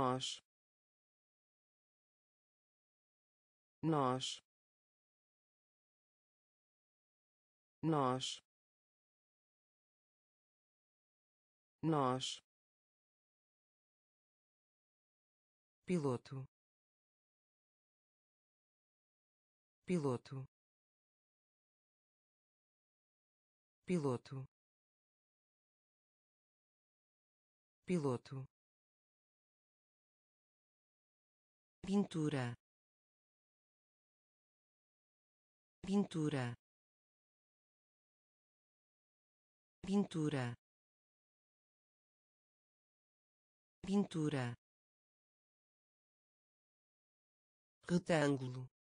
nós, nós, nós, nós, piloto, piloto, piloto, piloto, pintura, pintura, pintura, pintura, retângulo,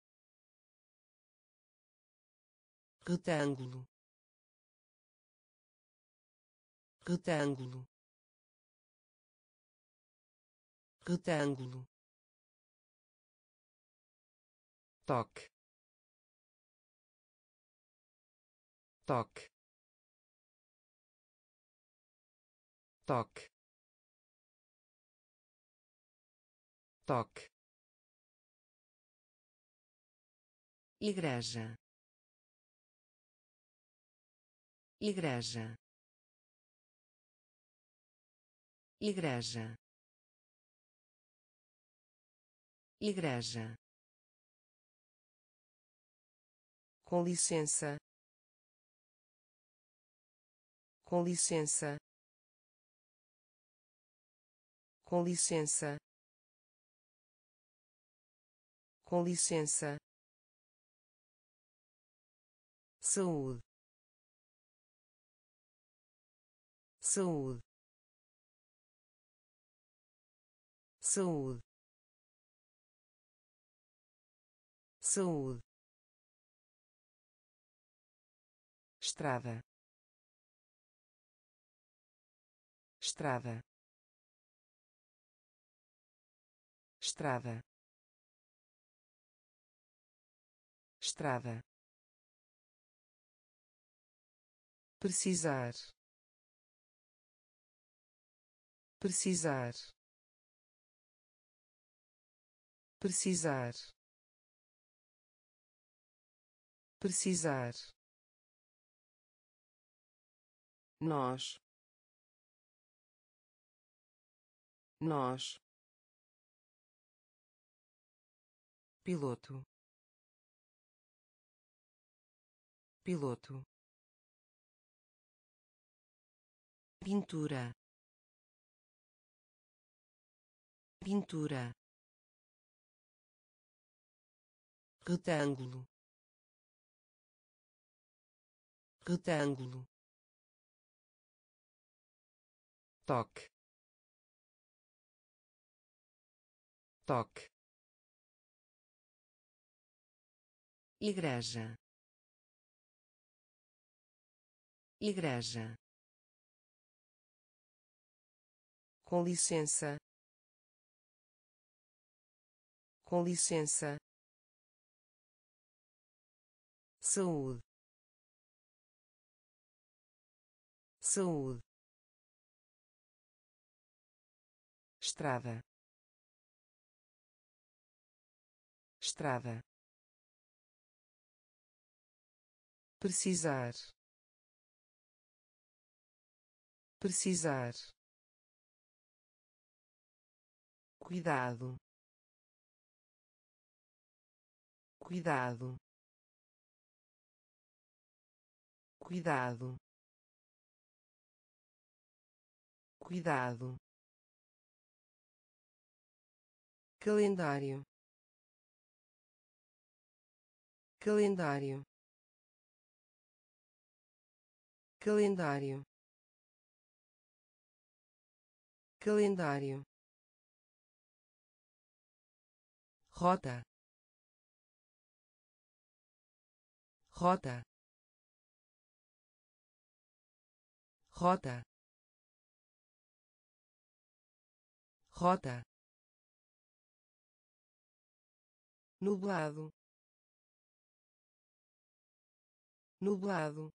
retângulo, retângulo, retângulo, toque, toque, toque, toque, igreja, igreja, igreja, igreja, com licença, com licença, com licença, com licença, saúde, saúde, saúde, saúde, estrada, estrada, estrada, estrada, precisar, precisar, precisar, precisar, nós, nós, piloto, piloto, pintura, pintura, retângulo, retângulo, toque, toque, igreja, igreja, com licença, com licença, saúde, saúde, estrada, estrada, precisar, precisar, cuidado, cuidado, cuidado, cuidado, calendário, calendário, calendário, calendário, rota, rota, rota, rota, nublado, nublado,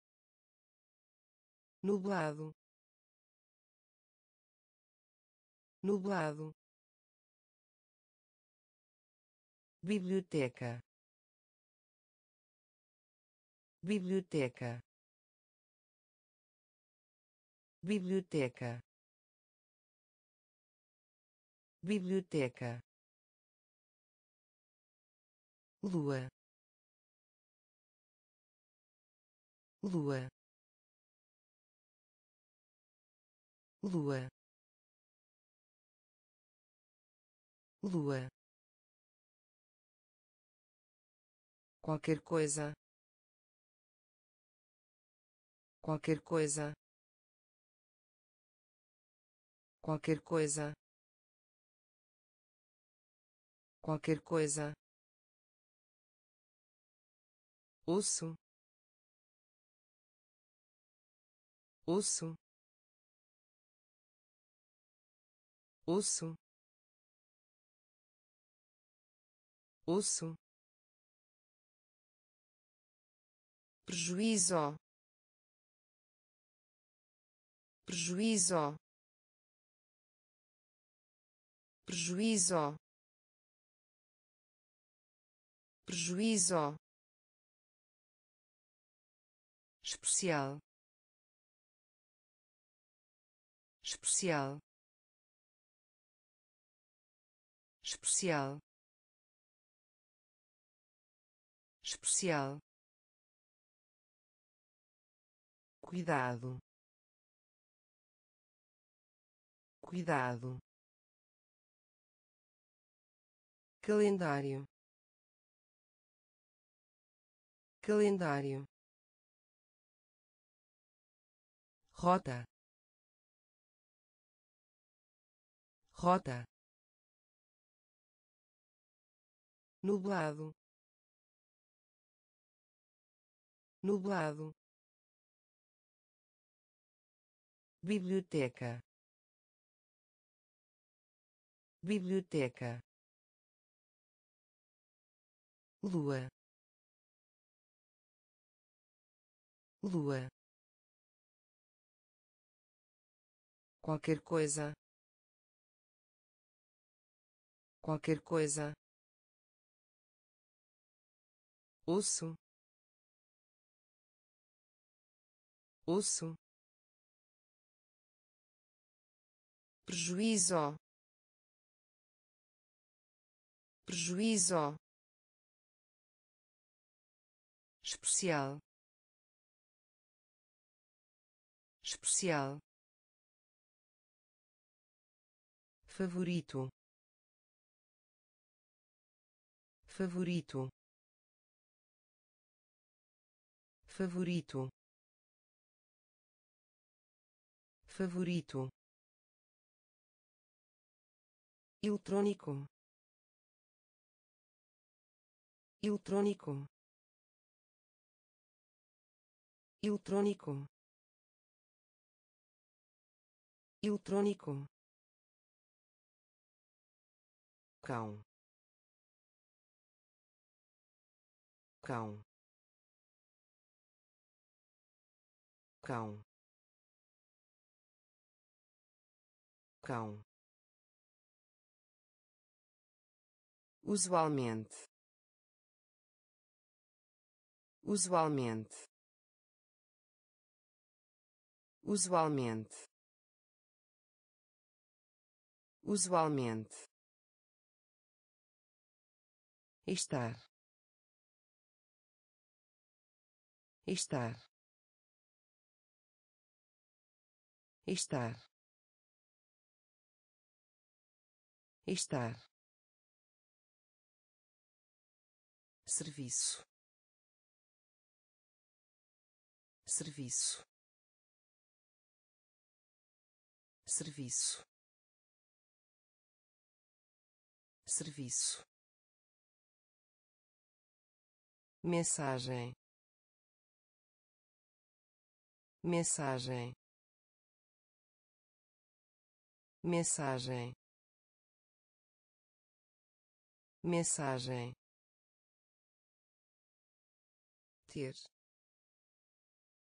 nublado, nublado, biblioteca, biblioteca, biblioteca, biblioteca, lua, lua, lua, lua, qualquer coisa, qualquer coisa, qualquer coisa, qualquer coisa, osso, osso, osso, osso, prejuízo, prejuízo, prejuízo, prejuízo, especial, especial, especial, especial, cuidado, cuidado, calendário, calendário, rota, rota, nublado, nublado, biblioteca, biblioteca, lua, lua, qualquer coisa, qualquer coisa, osso, osso, prejuízo, prejuízo, especial, especial, favorito, favorito, favorito, favorito, eletrônico, eletrônico, eletrônico, eletrônico, cão, cão, cão, cão, usualmente, usualmente, usualmente, usualmente, estar, estar, estar, estar, serviço, serviço, serviço, serviço, mensagem, mensagem, mensagem, mensagem, ter,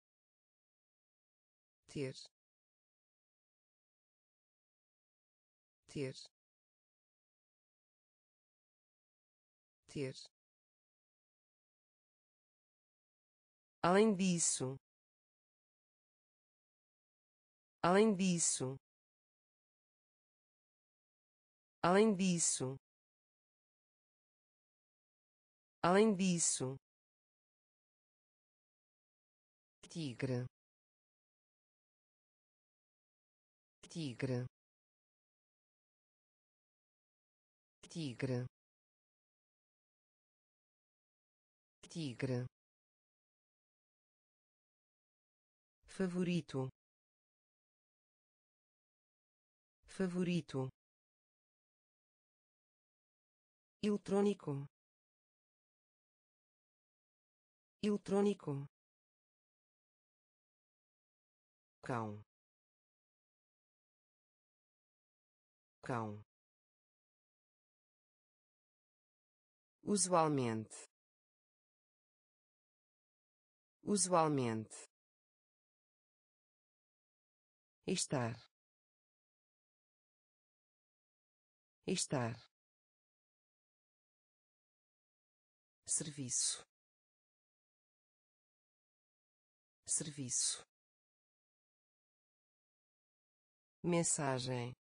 ter, ter, ter. Além disso, além disso, além disso, além disso, tigre, tigre, tigre, tigre. Favorito, favorito. Eletrônico, eletrônico. Cão, cão. Usualmente, usualmente. Estar, estar. Serviço, serviço. Mensagem,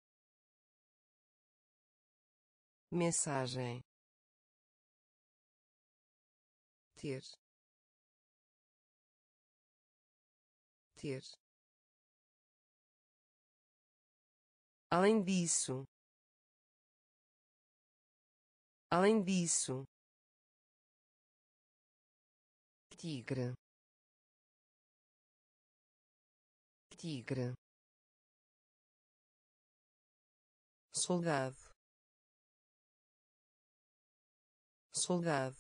mensagem. Ter, ter. Além disso, além disso, tigre, tigre. Soldado, soldado,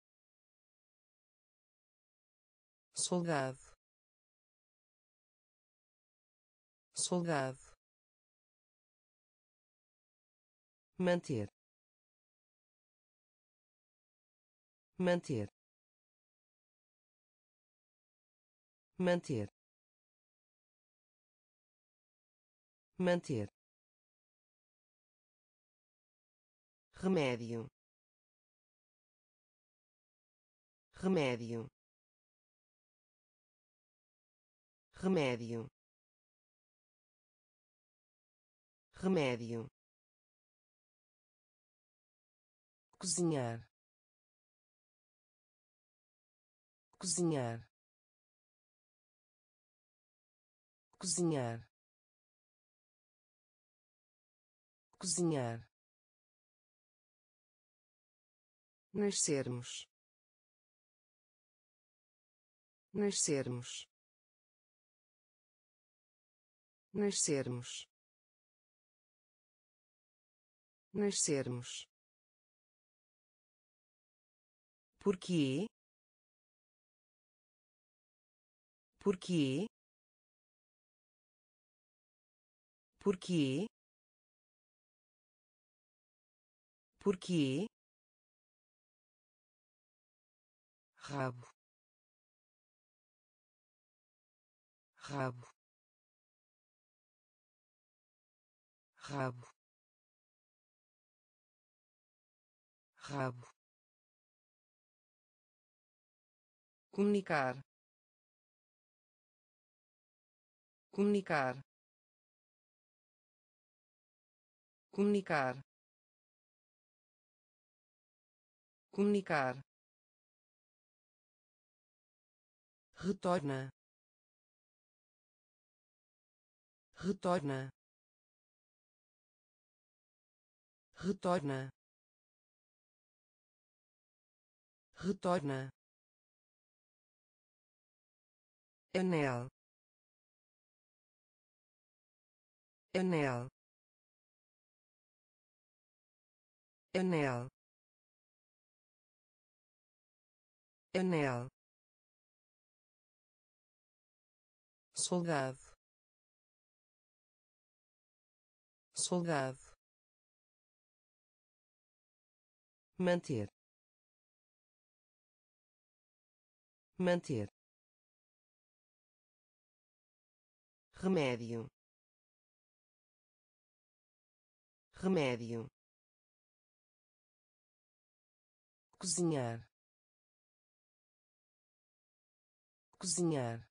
soldado, soldado. Manter, manter, manter, manter. Remédio, remédio, remédio, remédio. Cozinhar, cozinhar, cozinhar, cozinhar. Nascermos, nascermos, nascermos, nascermos. Porquê? Porquê? Porquê? Porquê? Rabo, rabo, rabo, rabo. Comunicar, comunicar, comunicar, comunicar. Retorna, retorna, retorna, retorna. Anel, anel, anel, anel. Soldado, soldado. Manter, manter. Remédio, remédio, cozinhar, cozinhar,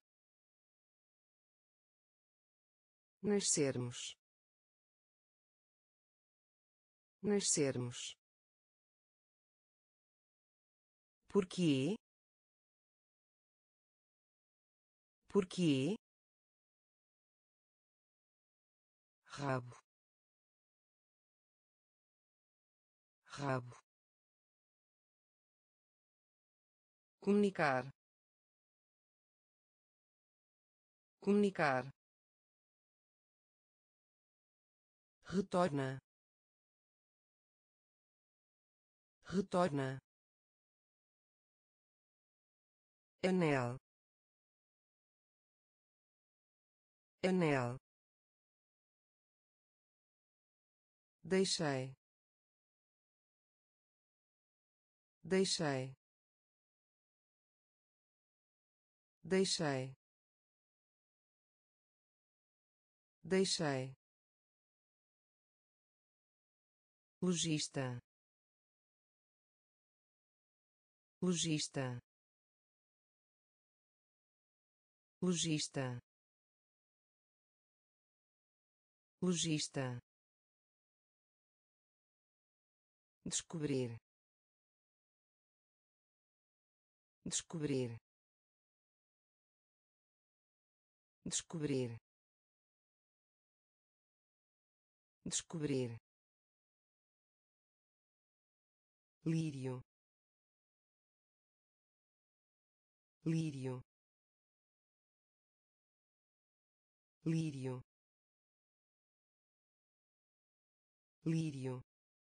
nascermos, nascermos, porquê, porquê, rabo, rabo, comunicar, comunicar, retorna, retorna, anel, anel, deixei, deixei, deixei, deixei, logista, logista, logista, logista, descobrir, descobrir, descobrir, descobrir, lírio, lírio, lírio, lírio,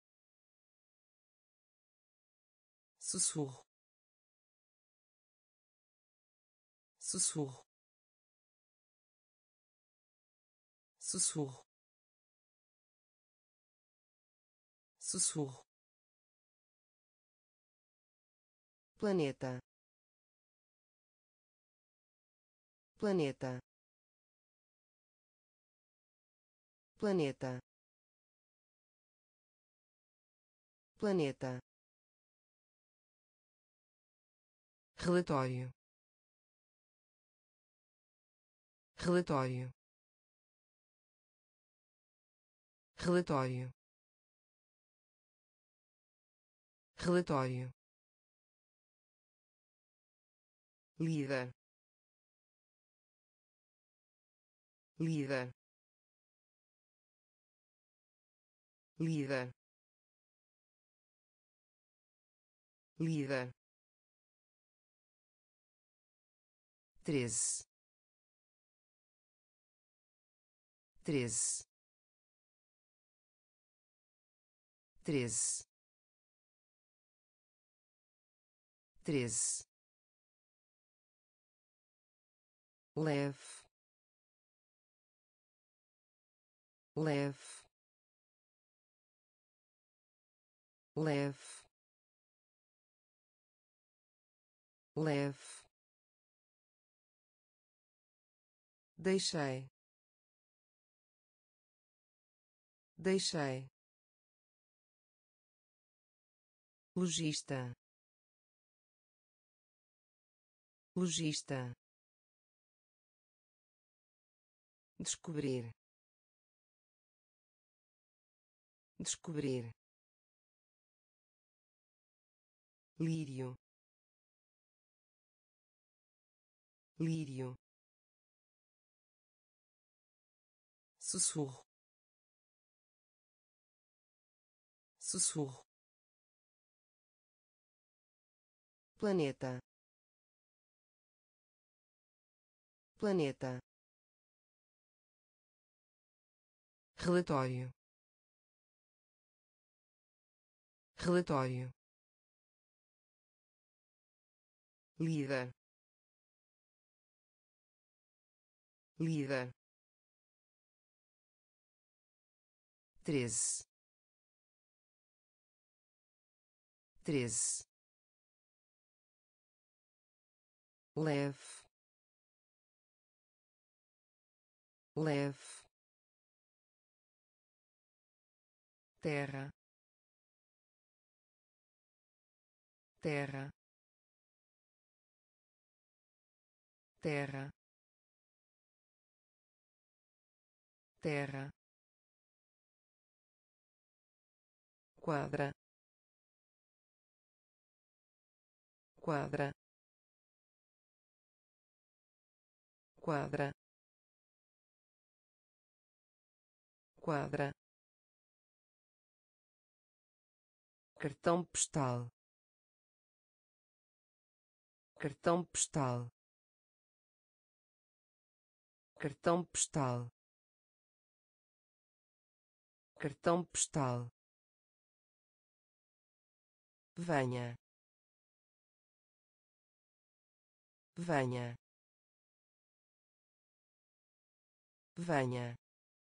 sussurro, sussurro, sussurro, sussurro, planeta, planeta, planeta, planeta, relatório, relatório, relatório, relatório, líder, líder, líder, líder, 13, 13, 13, 13, leve, leve, leve, leve, deixei, deixei, logista, logista, descobrir, descobrir, lírio, lírio, sussurro, sussurro, planeta, planeta, relatório, relatório, líder, líder, 13, 13, leve, leve, terra, terra, terra, terra, quadra, quadra, quadra, quadra, cartão postal, cartão postal, cartão postal, cartão postal, venha, venha, venha,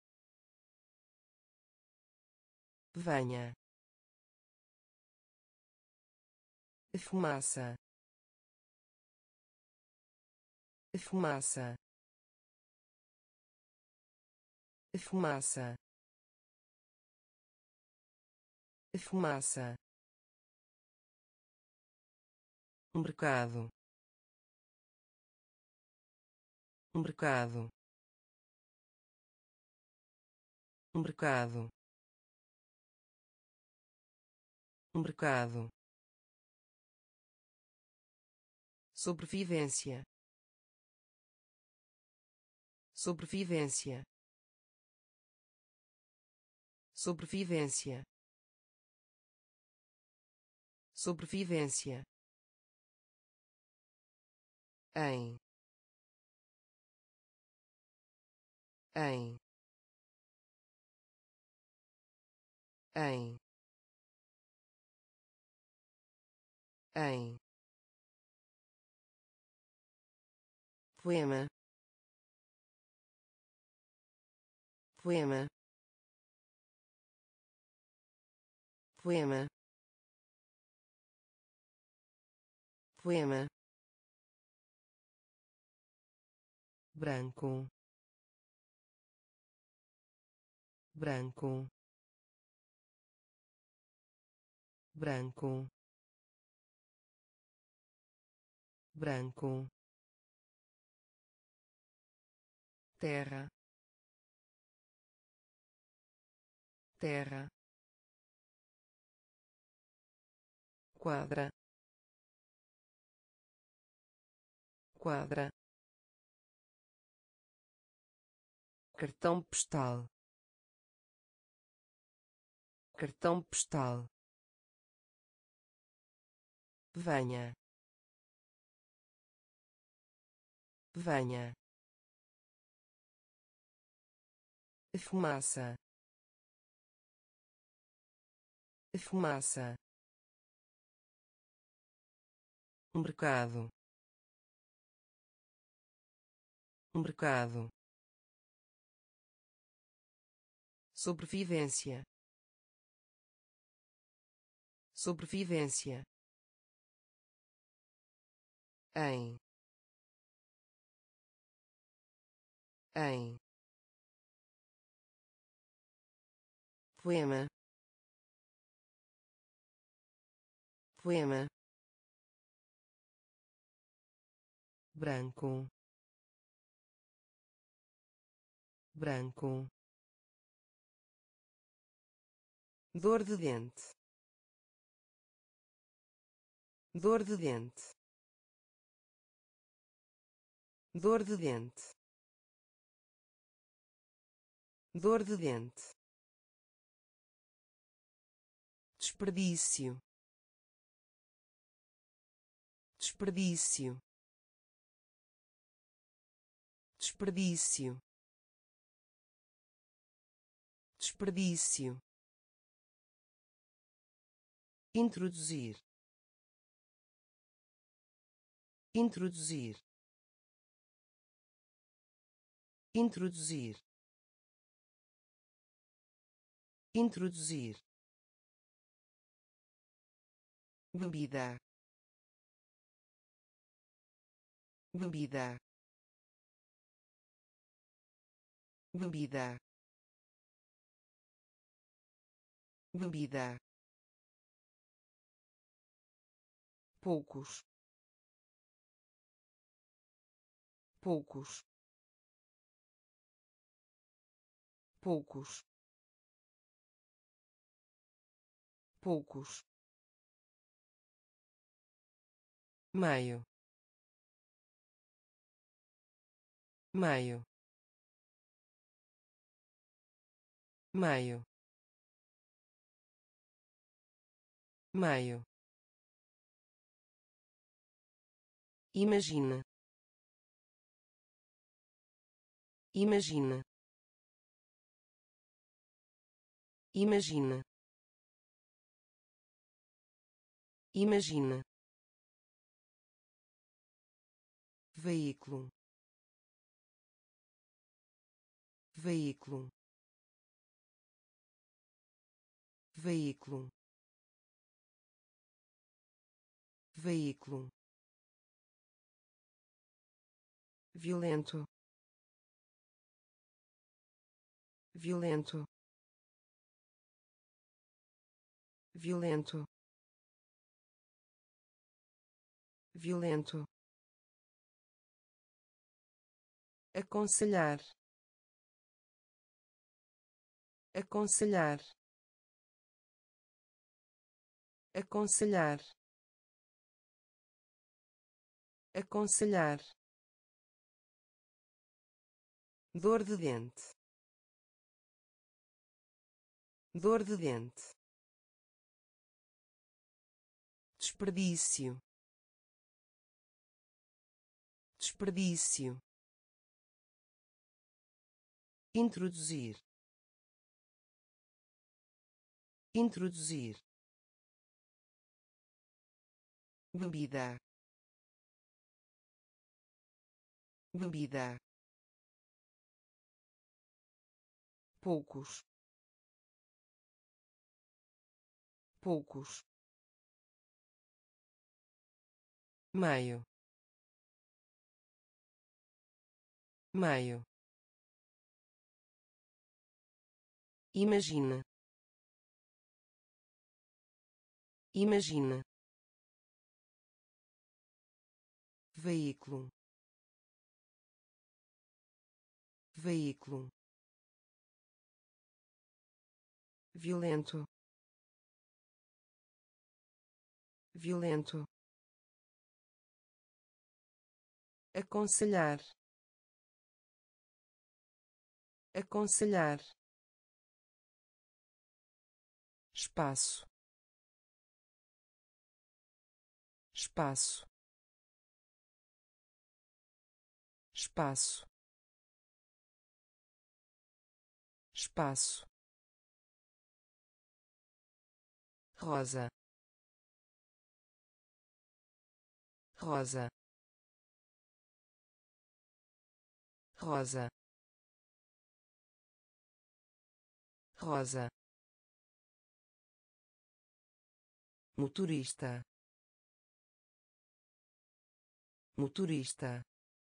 venha, fumaça, fumaça, fumaça, fumaça, mercado, mercado, mercado, mercado, sobrevivência, sobrevivência, sobrevivência, sobrevivência, em, em, em, em, poema, poema, poema, poema, branco, branco, branco, branco, terra, terra, quadra, quadra, cartão postal, cartão postal, venha, venha, fumaça, fumaça, mercado, mercado, sobrevivência, sobrevivência, em, em, poema, poema, branco, branco, dor de dente, dor de dente, dor de dente, dor de dente, desperdício, desperdício, desperdício, desperdício, introduzir, introduzir, introduzir, introduzir, bebida, bebida, bebida, bebida, poucos, poucos, poucos, poucos, meio, meio, meio, meio. Imagina, imagina, imagina, imagina, veículo, veículo, veículo, veículo, violento, violento, violento, violento, aconselhar, aconselhar, aconselhar, aconselhar, dor de dente, dor de dente, desperdício, desperdício, introduzir, introduzir, bebida, bebida, poucos, poucos, meio, meio. Imagina, imagina, veículo, veículo, violento, violento, aconselhar, aconselhar, espaço, espaço, espaço, espaço, rosa, rosa, rosa, rosa, motorista, motorista,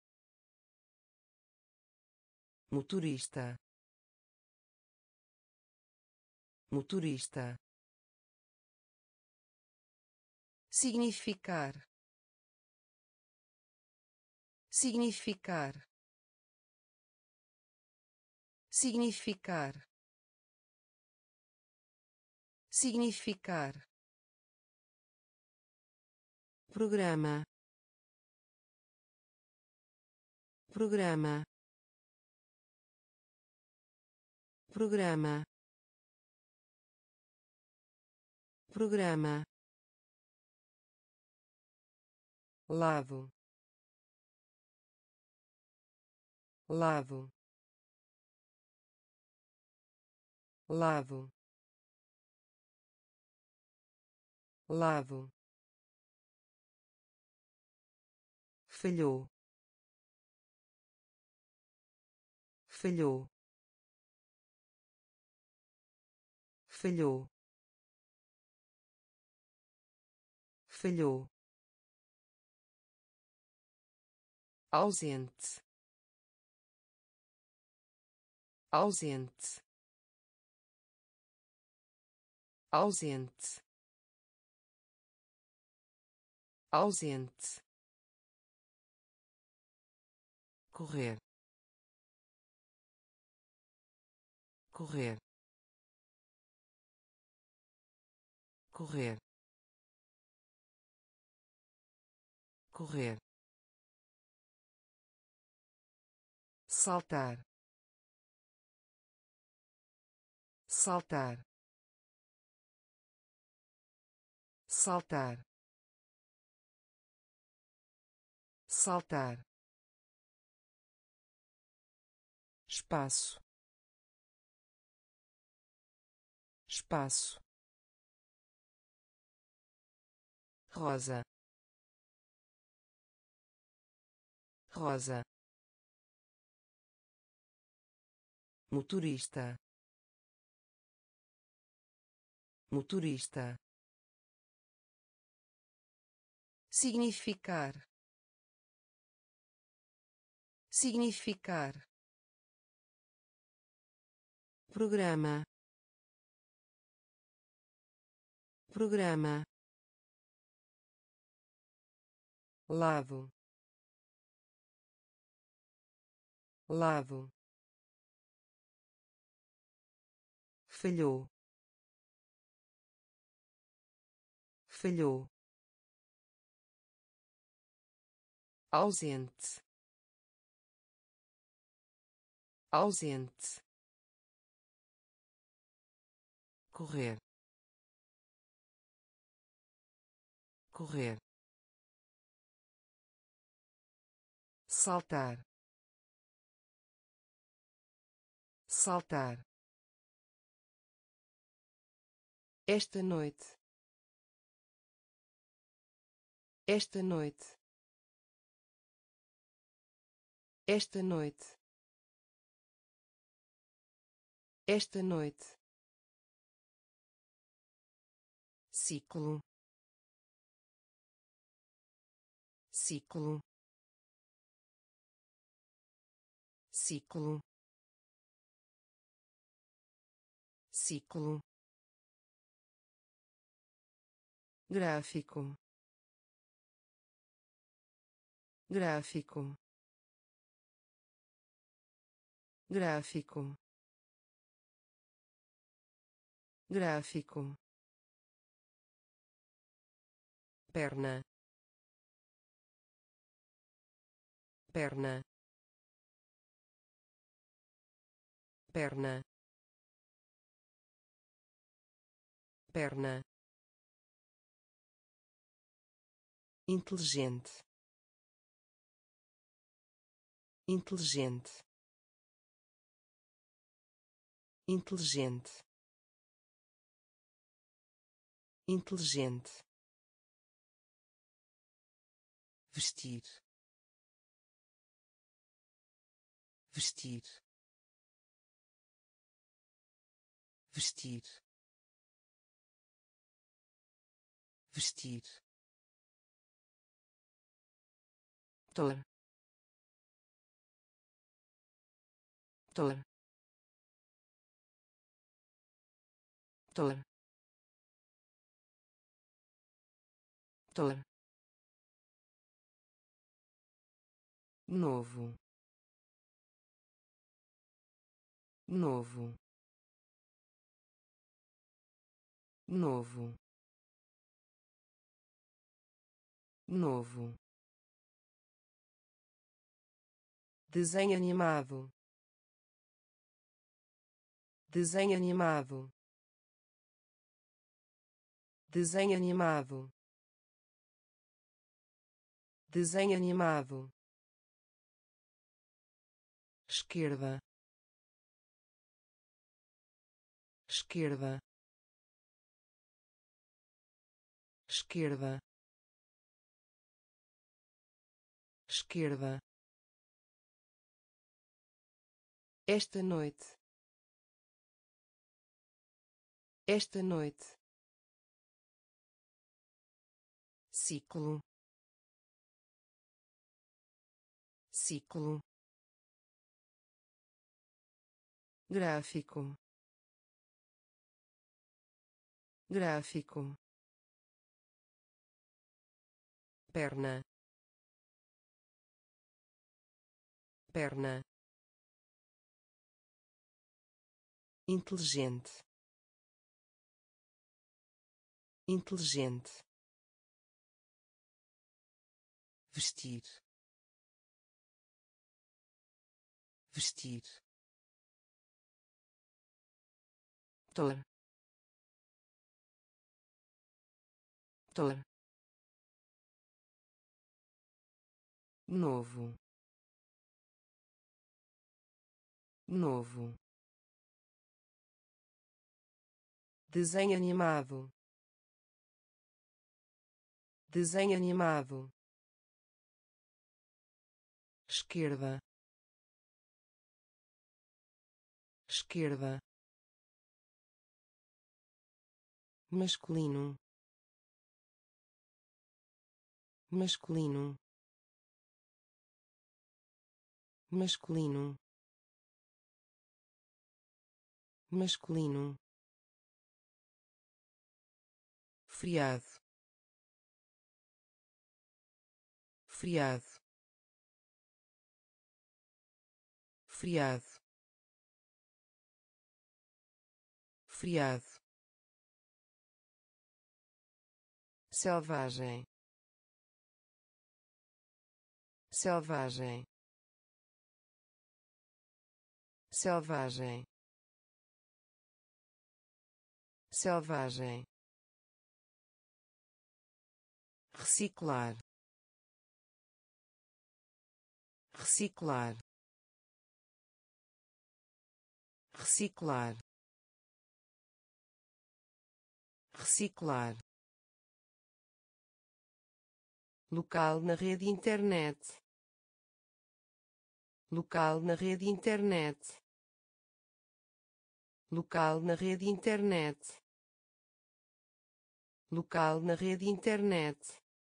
motorista, motorista, significar, significar, significar, significar, programa, programa, programa, programa, lado, lado, lado, lado, falhou, falhou, falhou, falhou, ausente, ausente, ausente, ausente, correr, correr, correr, correr, saltar, saltar, saltar, saltar, espaço, espaço, rosa, rosa, motorista, motorista, significar, significar, programa, programa, lado, lado, falhou, falhou, ausente, ausente, correr, correr, saltar, saltar, esta noite, esta noite, esta noite, esta noite, ciclo, ciclo, ciclo, ciclo, gráfico, gráfico, gráfico, gráfico, perna, perna, perna, perna, inteligente, inteligente, inteligente, inteligente, vestir, vestir, vestir, vestir, tor, tor, tor, tor, novo, novo, novo, novo, desenho animado, desenho animado, desenho animado, desenho animado, esquerda, esquerda, esquerda, esquerda, esta noite, esta noite, ciclo, ciclo, gráfico, gráfico, perna, perna, inteligente, inteligente, vestir, vestir, tor, tor, novo, novo, desenho animado, desenho animado, esquerda, esquerda, masculino, masculino, masculino, masculino, friado, friado, friado, friado, selvagem, selvagem, selvagem, selvagem, reciclar, reciclar, reciclar, reciclar, local na rede internet, local na rede internet, local na rede internet, local na rede internet,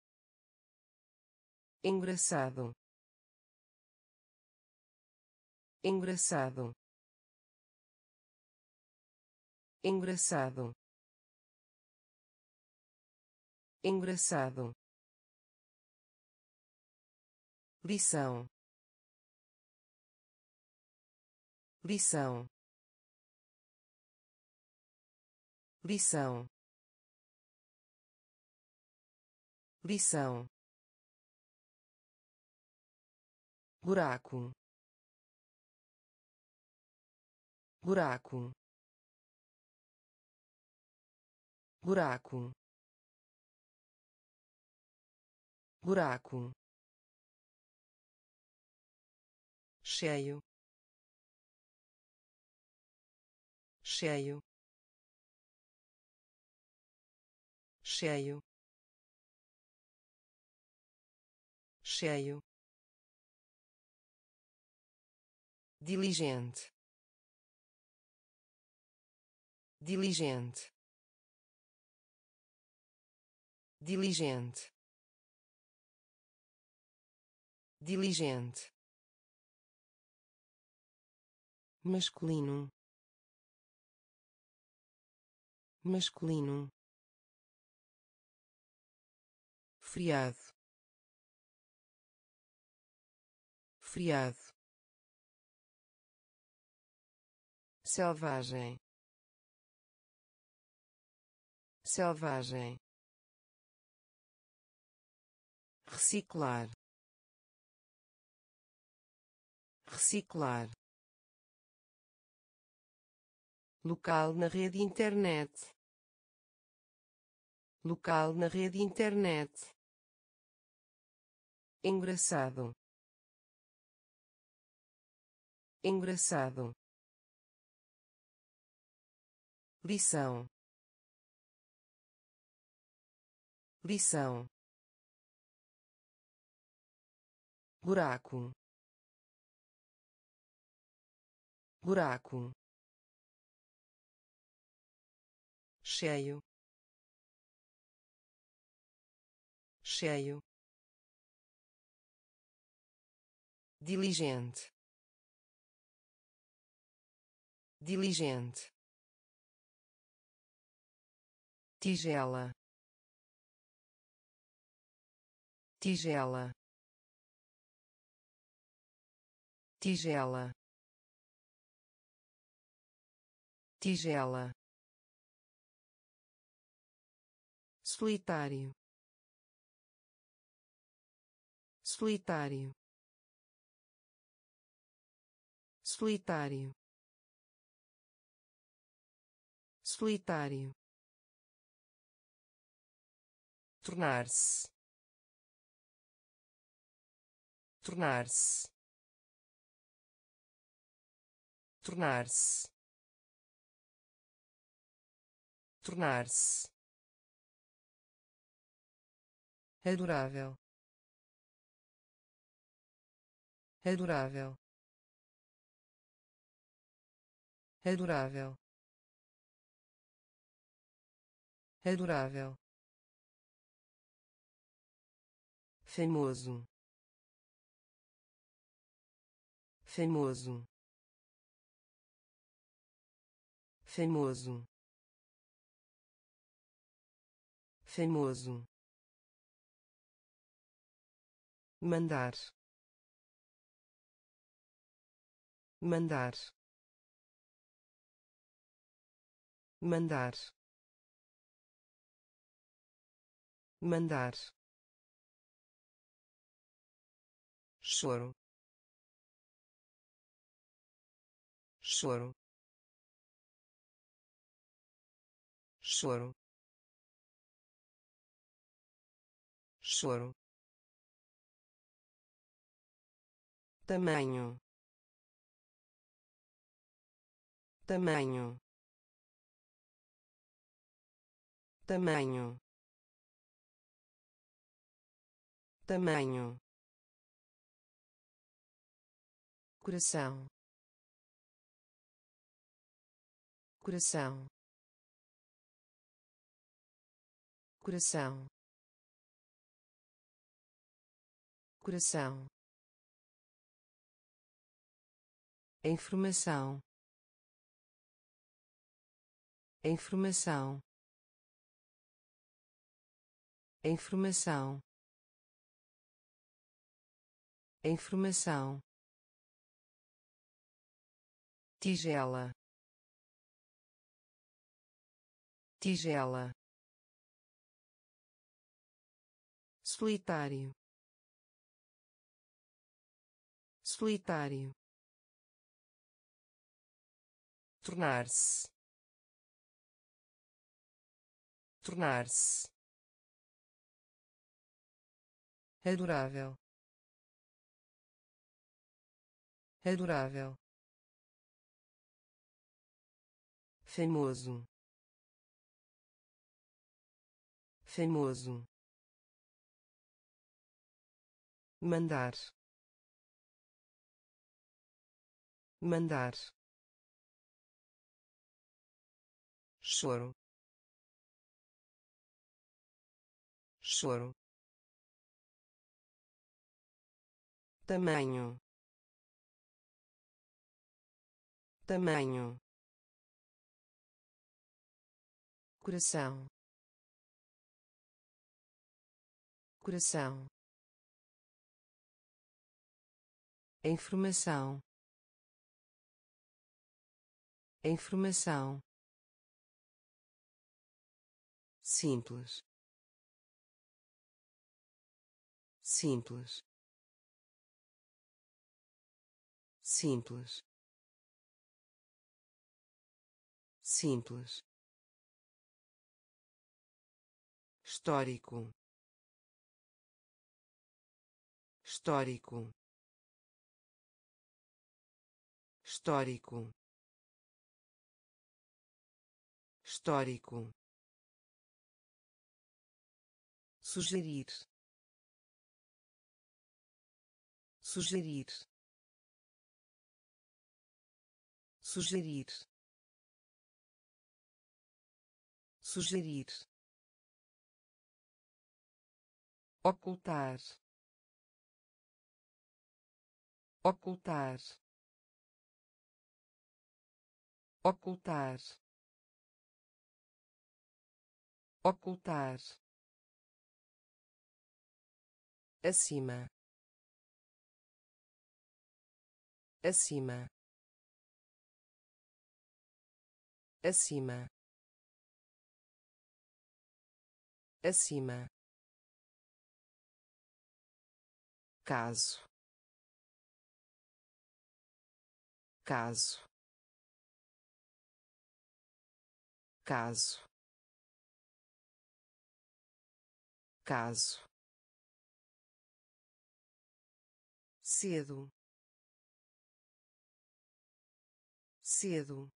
engraçado, engraçado, engraçado, engraçado, lição, lição, lição, lição, buraco, buraco, buraco, buraco, cheio, cheio, cheio, cheio, diligente, diligente, diligente, diligente, masculino, masculino, friado, friado, selvagem, selvagem, reciclar, reciclar, local na rede internet, local na rede internet, engraçado, engraçado, lição, lição, buraco, buraco, cheio, cheio, diligente, diligente, tigela, tigela, tigela, tigela, solitário, solitário, solitário, solitário, tornar-se, tornar-se, tornar-se, tornar-se, adorável, adorável, adorável, adorável, famoso, famoso, famoso, famoso, mandar, mandar, mandar, mandar, choro, choro, choro, choro, tamanho, tamanho, tamanho, tamanho, coração, coração, coração, coração, informação, informação, informação, informação, tigela, tigela, solitário, solitário, tornar-se, tornar-se, adorável, adorável, famoso, famoso, mandar, mandar, choro, choro, tamanho, tamanho, coração, coração, informação, informação, simples, simples, simples, simples, histórico, histórico, histórico, histórico, sugerir, sugerir, sugerir, sugerir, ocultar, ocultar, ocultar, ocultar, acima, acima, acima, acima, caso, caso, caso, caso, cedo, cedo,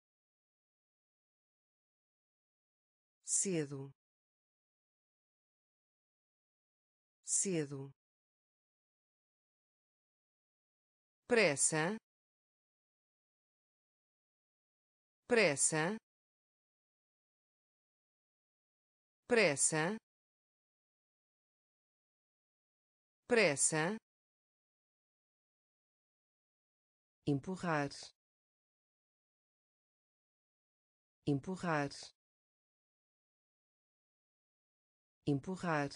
cedo, cedo, pressa, pressa, pressa, pressa, empurrar, empurrar, empurrar,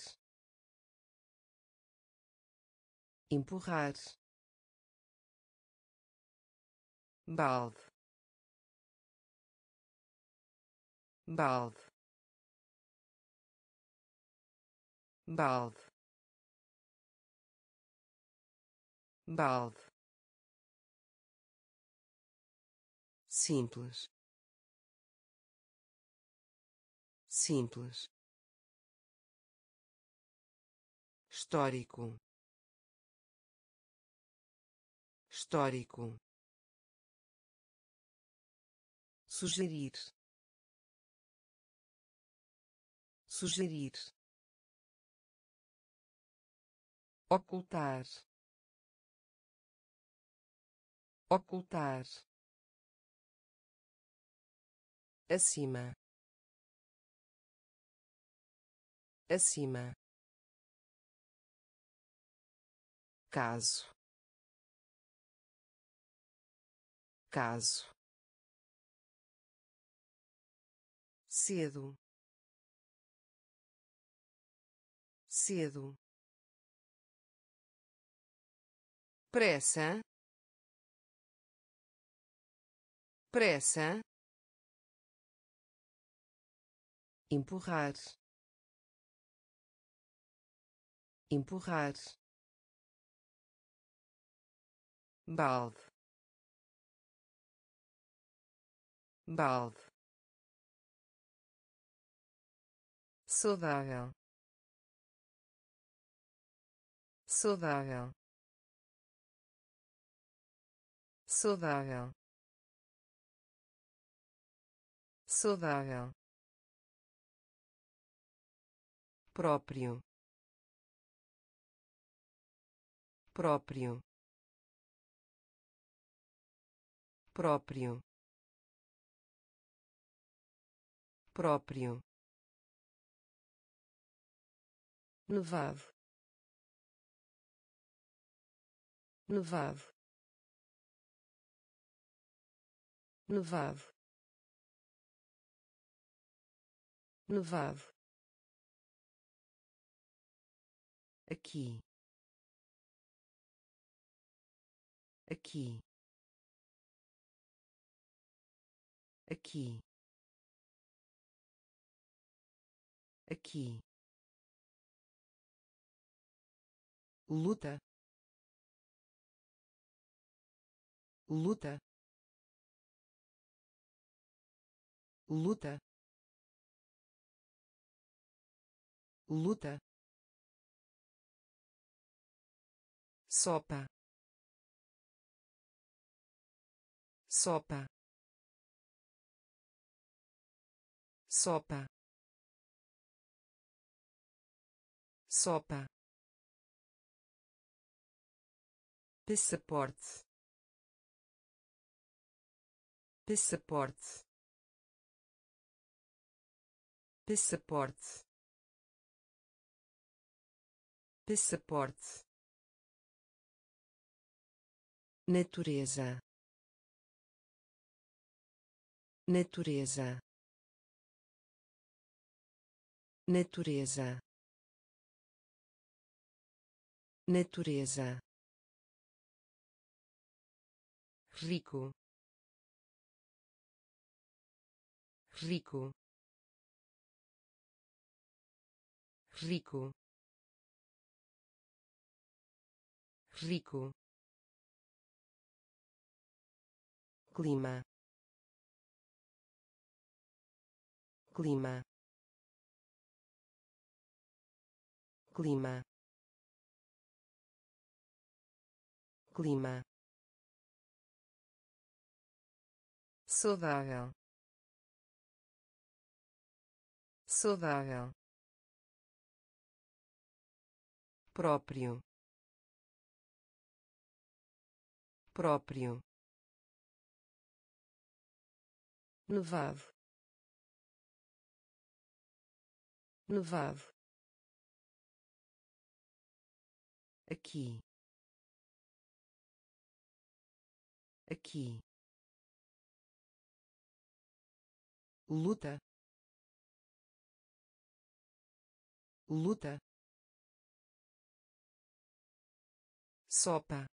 empurrar, balde, balde, balde, balde, simples, simples, histórico, histórico, sugerir, sugerir, ocultar, ocultar, acima, acima, caso, caso, cedo, cedo, pressa, pressa, empurrar, empurrar, balde, balde, saudável, saudável, saudável, saudável, próprio, próprio, próprio, próprio, nevado, nevado, nevado, nevado, aqui, aqui, aqui, aqui, luta, luta, luta, luta, sopa, sopa, sopa, sopa, passaporte, passaporte, passaporte, passaporte, natureza, natureza, natureza, natureza, rico, rico, rico, rico, clima, clima, clima, clima, saudável, saudável, próprio, próprio, nevado, nevado, aqui, aqui, luta, luta, sopa,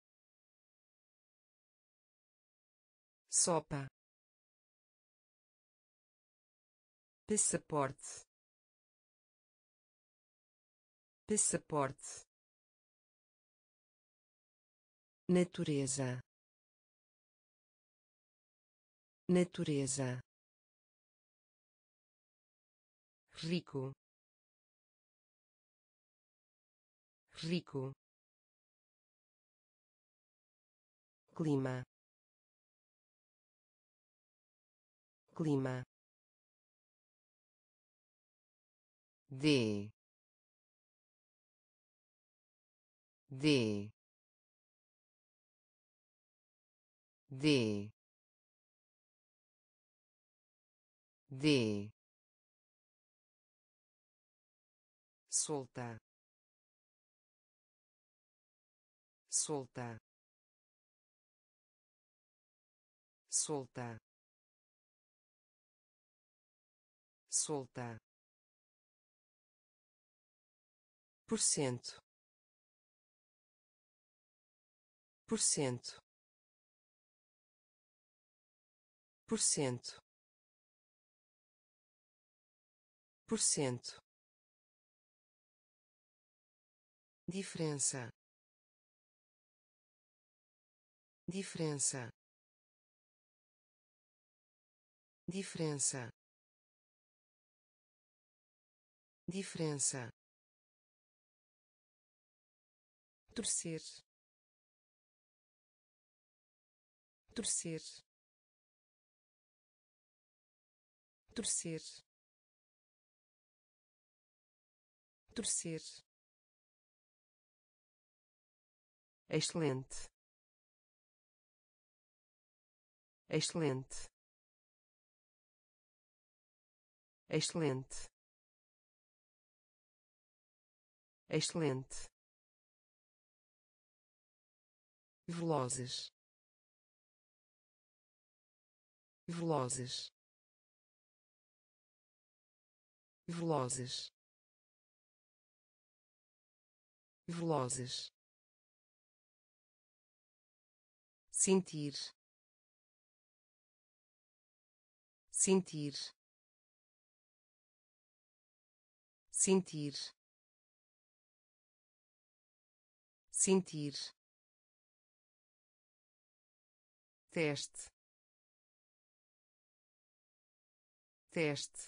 sopa, passaporte, passaporte, natureza, natureza, rico, rico, clima, clima, de, de, de, de, solta, solta, solta, solta, porcento, porcento, porcento, porcento, diferença, diferença, diferença, diferença, torcer, torcer, torcer, torcer, excelente, excelente, excelente, excelente, velozes, velozes, velozes, velozes, sentir, sentir, sentir, sentir, teste, teste,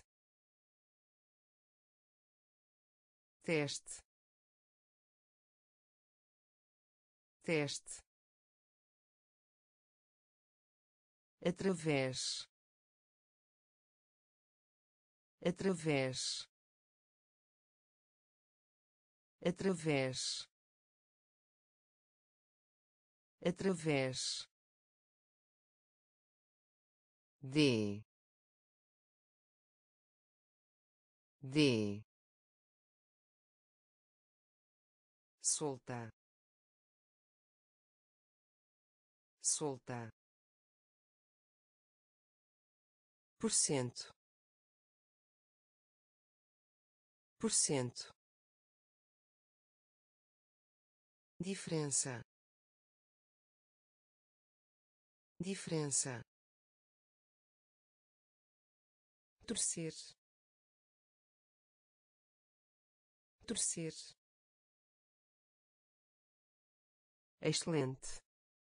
teste, teste, através, através, através, através, de, solta, solta, porcento, por cento, diferença, diferença, torcer, torcer, excelente,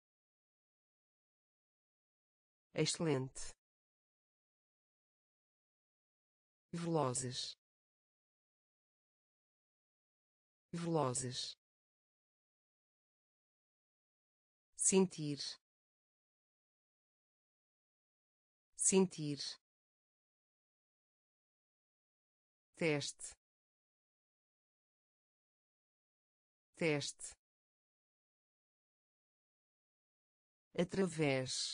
excelente, velozes, velozes, sentir, sentir, teste, teste, através,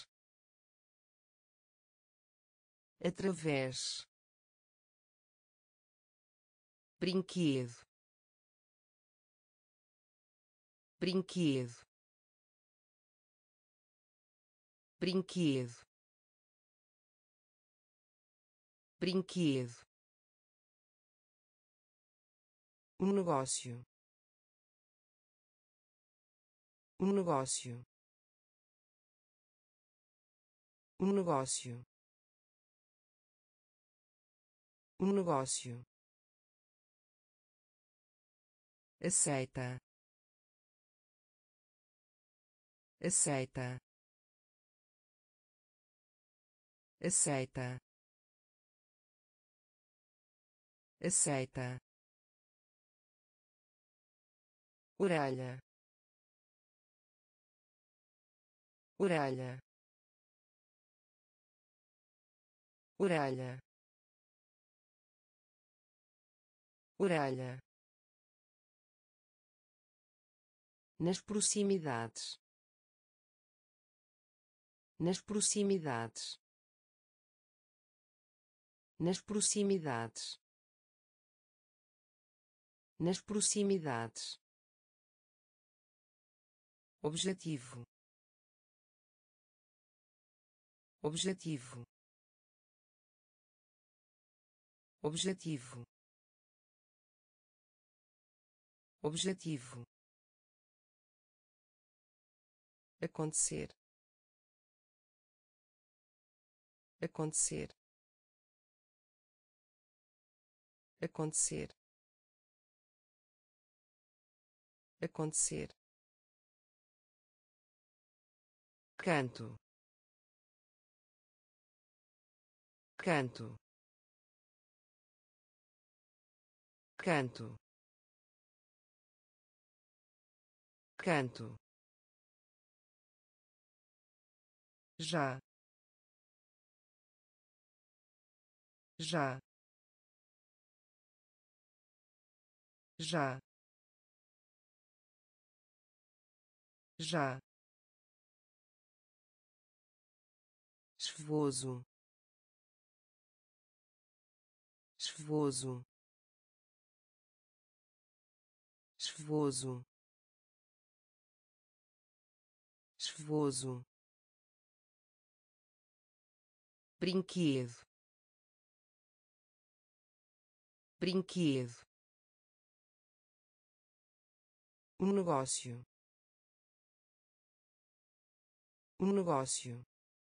através, brinquedo, brinquedo, brinquedo, brinquedo, negócio, negócio, negócio, negócio, aceita, aceita, aceita, aceita, orelha, orelha, orelha, orelha, nas proximidades, nas proximidades, nas proximidades, nas proximidades, objetivo, objetivo, objetivo, objetivo, acontecer, acontecer, acontecer, acontecer, canto, canto, canto, canto, já, já, já, já, chuvoso, chuvoso, chuvoso, chuvoso, brinquedo, brinquedo, negócio, negócio,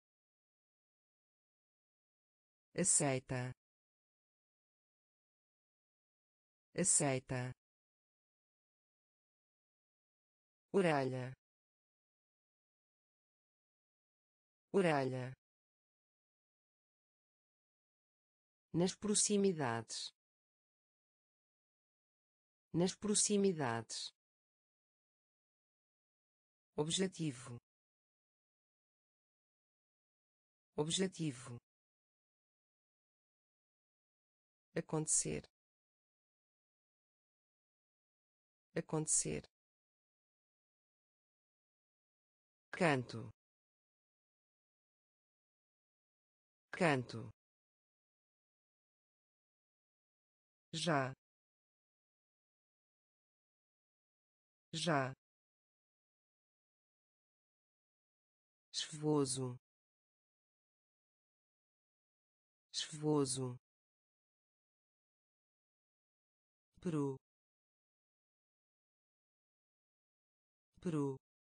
aceita, aceita, orelha, orelha, nas proximidades, nas proximidades, objetivo, objetivo, acontecer, acontecer, canto, canto, já, já, chuvoso, chuvoso, Peru, Peru,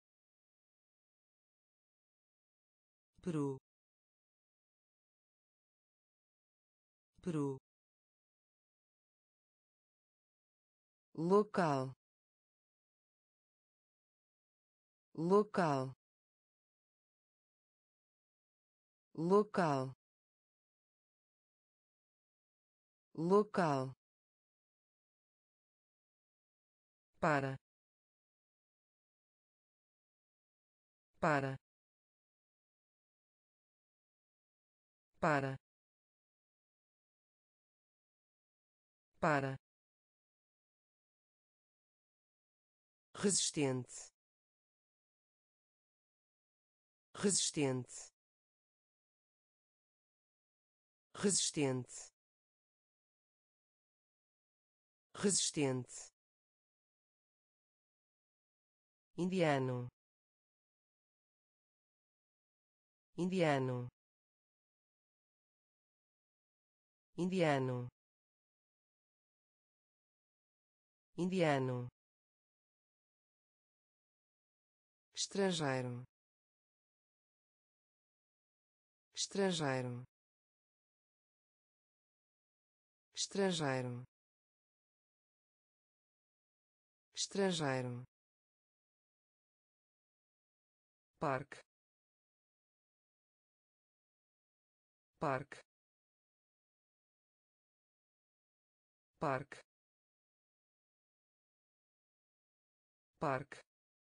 Peru, Peru, local, local, local, local, para, para, para, para, resistente, resistente, resistente, resistente, indiano, indiano, indiano, indiano, estrangeiro, estrangeiro, estrangeiro, estrangeiro, parque, parque, parque, parque,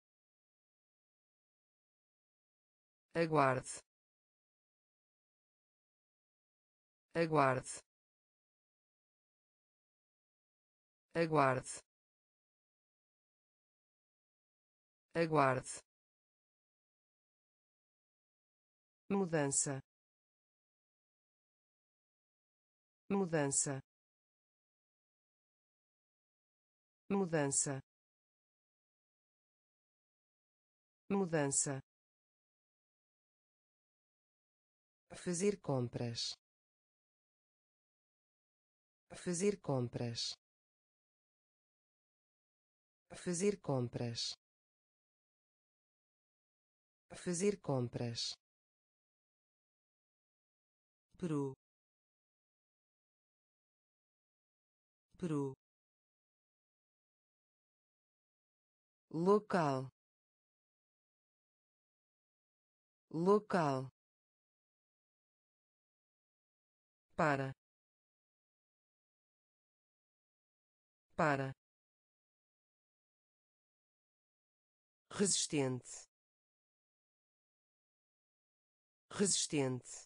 aguarde, aguarde, aguarde, aguarde, mudança, mudança, mudança, mudança, fazer compras, fazer compras, fazer compras, fazer compras, Peru, Peru, local, local, para, para, resistente, resistente,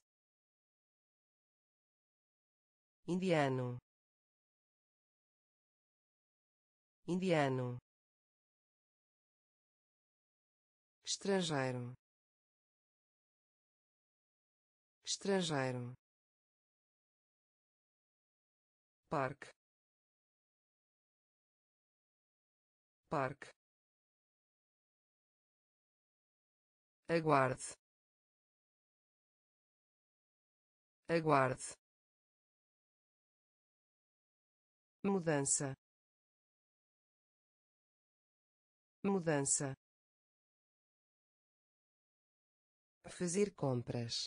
indiano, indiano, estrangeiro, estrangeiro, parque, parque, aguarde, aguarde, mudança, mudança, fazer compras,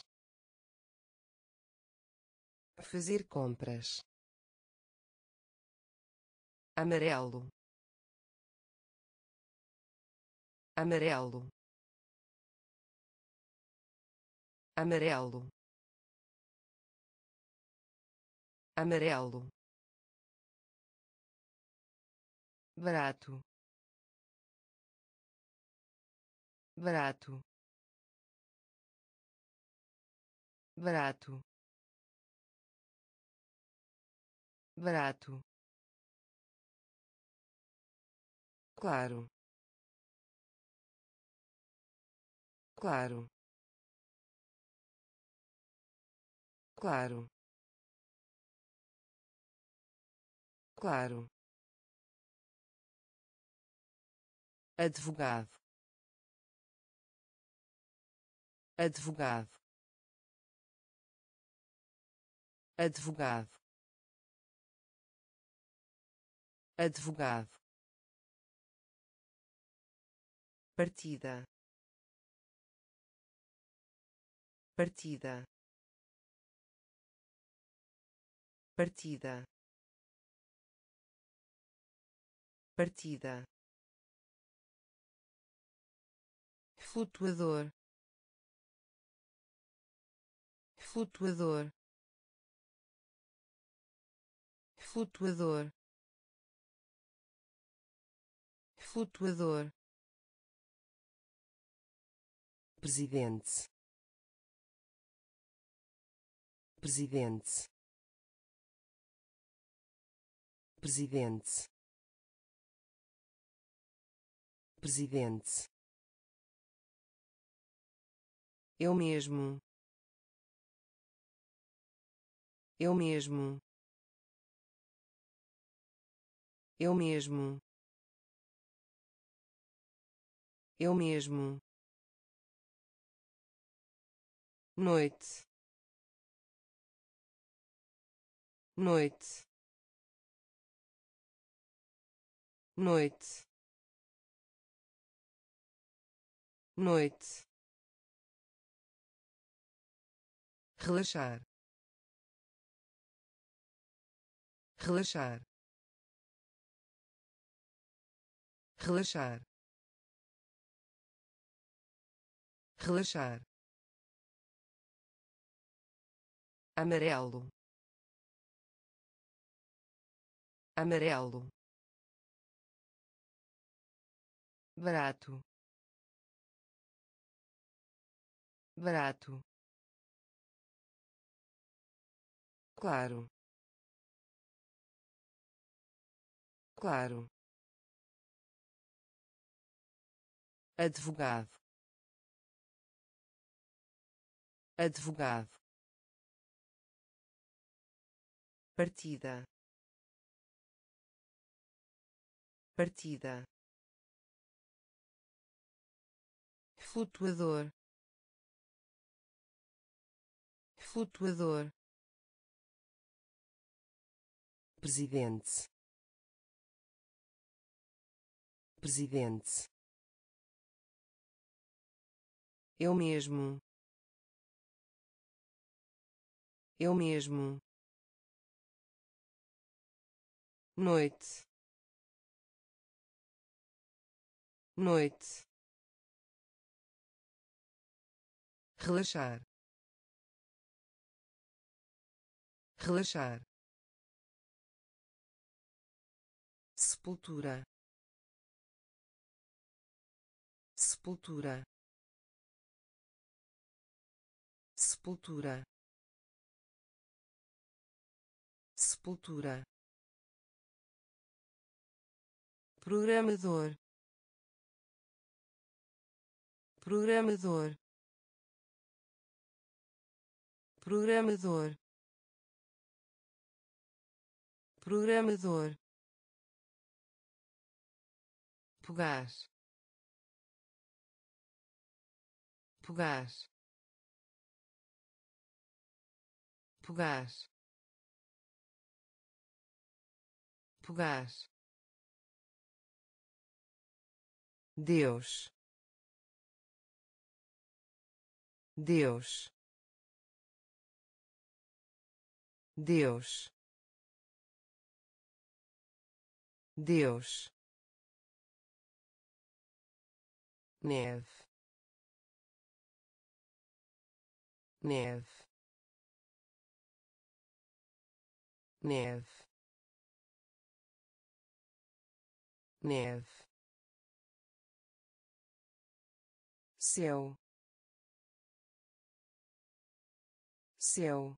fazer compras, amarelo, amarelo, amarelo, amarelo, barato, barato, barato, barato, claro, claro, claro, claro, advogado, advogado, advogado, advogado, partida, partida, partida, partida, flutuador, flutuador, flutuador, flutuador, presidente, presidente, presidente, presidente, eu mesmo, eu mesmo, eu mesmo, eu mesmo, noite, noite, noite, noite, relaxar, relaxar, relaxar, relaxar, amarelo, amarelo, barato, barato, claro, claro, advogado, advogado, partida, partida, flutuador, flutuador, presidente, presidente, eu mesmo, eu mesmo, noite, noite, relaxar, relaxar, sepultura, sepultura, sepultura, sepultura, programador, programador, programador, programador, pegar, pegar, pegar, pegar, Deus, Deus, Deus, Deus, neve, neve, neve, neve, céu, céu,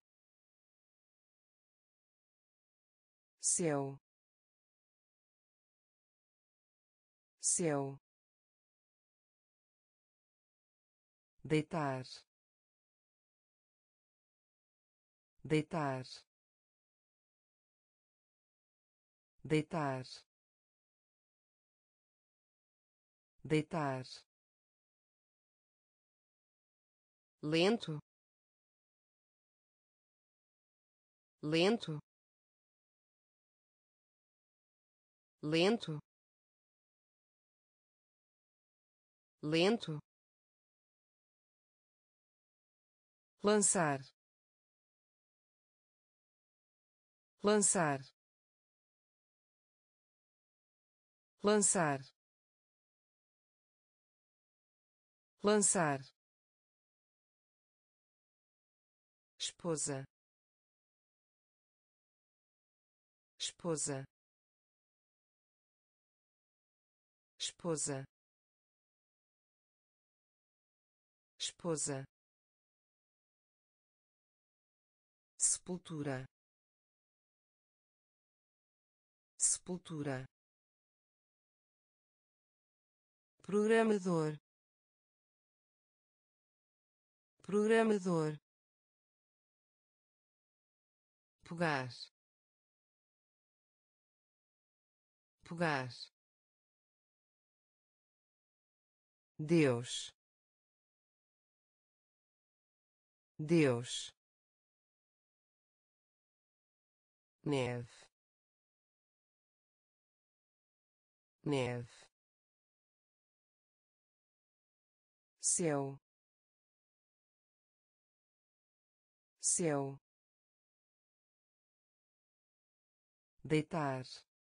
céu, céu, deitar, deitar, deitar, deitar, lento, lento, lento, lento, lançar, lançar, lançar, lançar, esposa, esposa, esposa, esposa, sepultura, sepultura, programador, programador, pegar, pegar, Deus, Deus, neve, neve, céu, céu, deitar,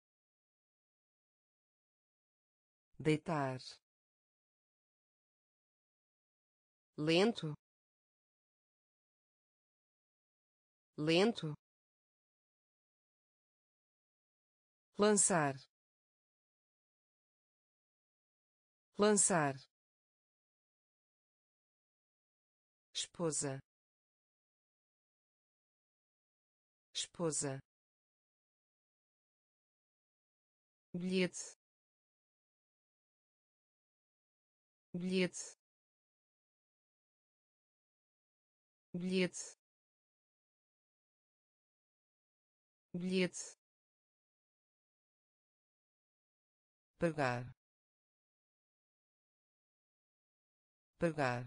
deitar, lento, lento, lançar, lançar, esposa, esposa, bilhete, bilhete, bilhete, bilhete, pagar, pagar,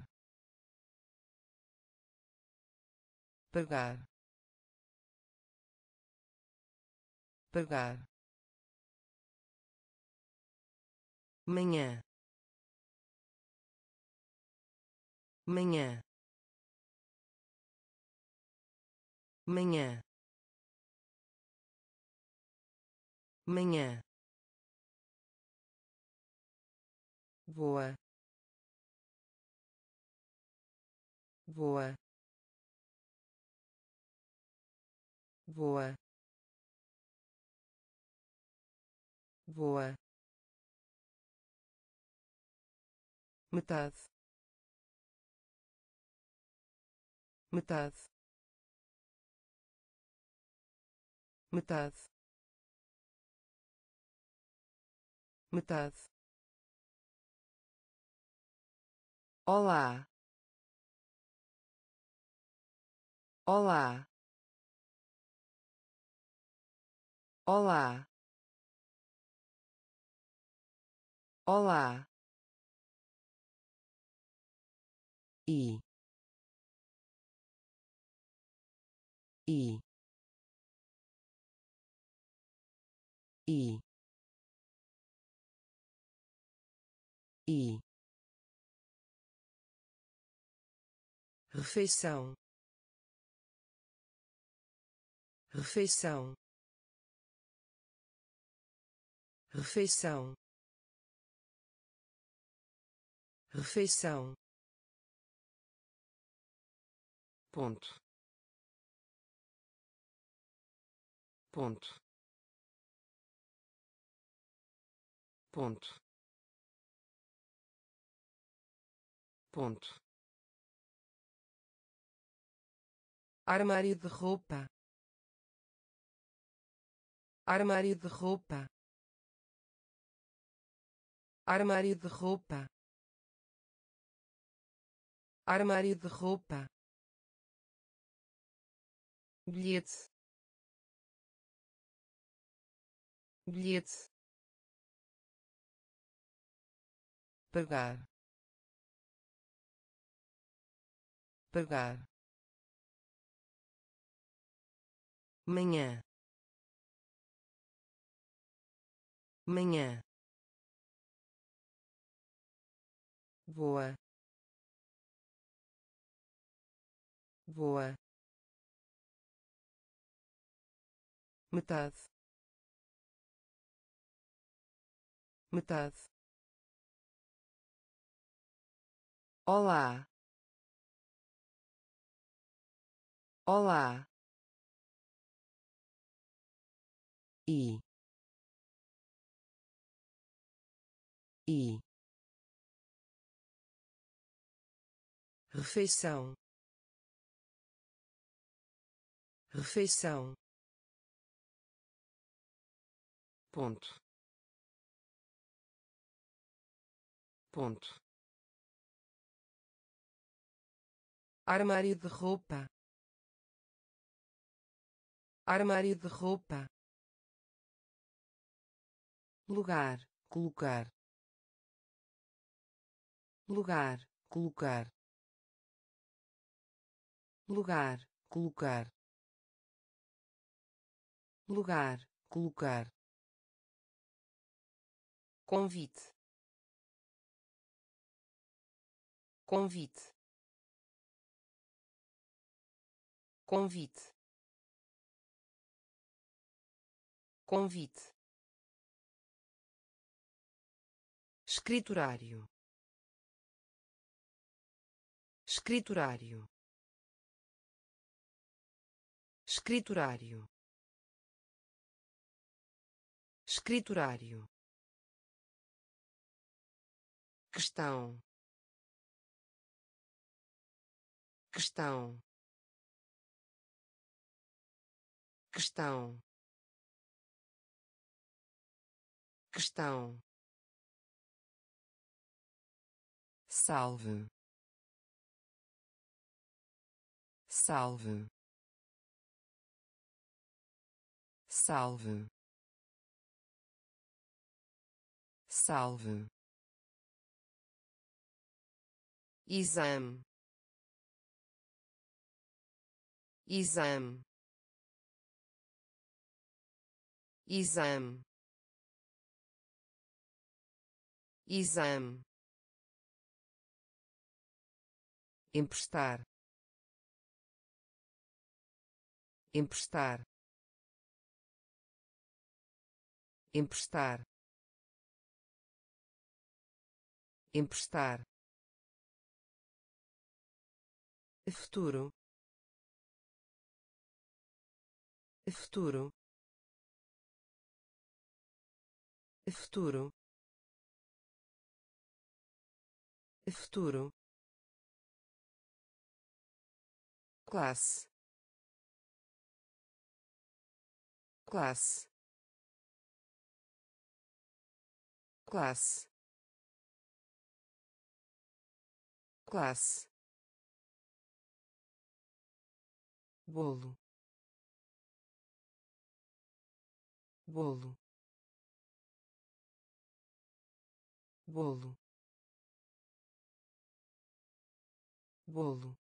pagar, pagar, manhã, manhã, manhã, manhã, voa, voa, voa, voa, metade, metade, metade, metade, olá, olá, olá, olá, e, e, e, e, refeição, refeição, refeição, refeição, ponto, ponto, ponto, ponto, armário de roupa, armário de roupa, armário de roupa, armário de roupa, bilhete, bilhete, pagar, pagar, manhã, manhã, boa, boa, metade, metade, olá, olá, e e refeição, refeição, ponto, ponto, armário de roupa, armário de roupa, lugar, colocar, lugar, colocar, lugar, colocar, lugar, colocar, convite, convite, convite, convite, escriturário, escriturário, escriturário, escriturário, questão, questão, questão, questão, salve, salve, salve, salve, exame, exame, exame, exame, emprestar, emprestar, emprestar, emprestar, futuro, futuro, futuro, futuro, classe, classe, classe, classe, bolo, bolo, bolo, bolo,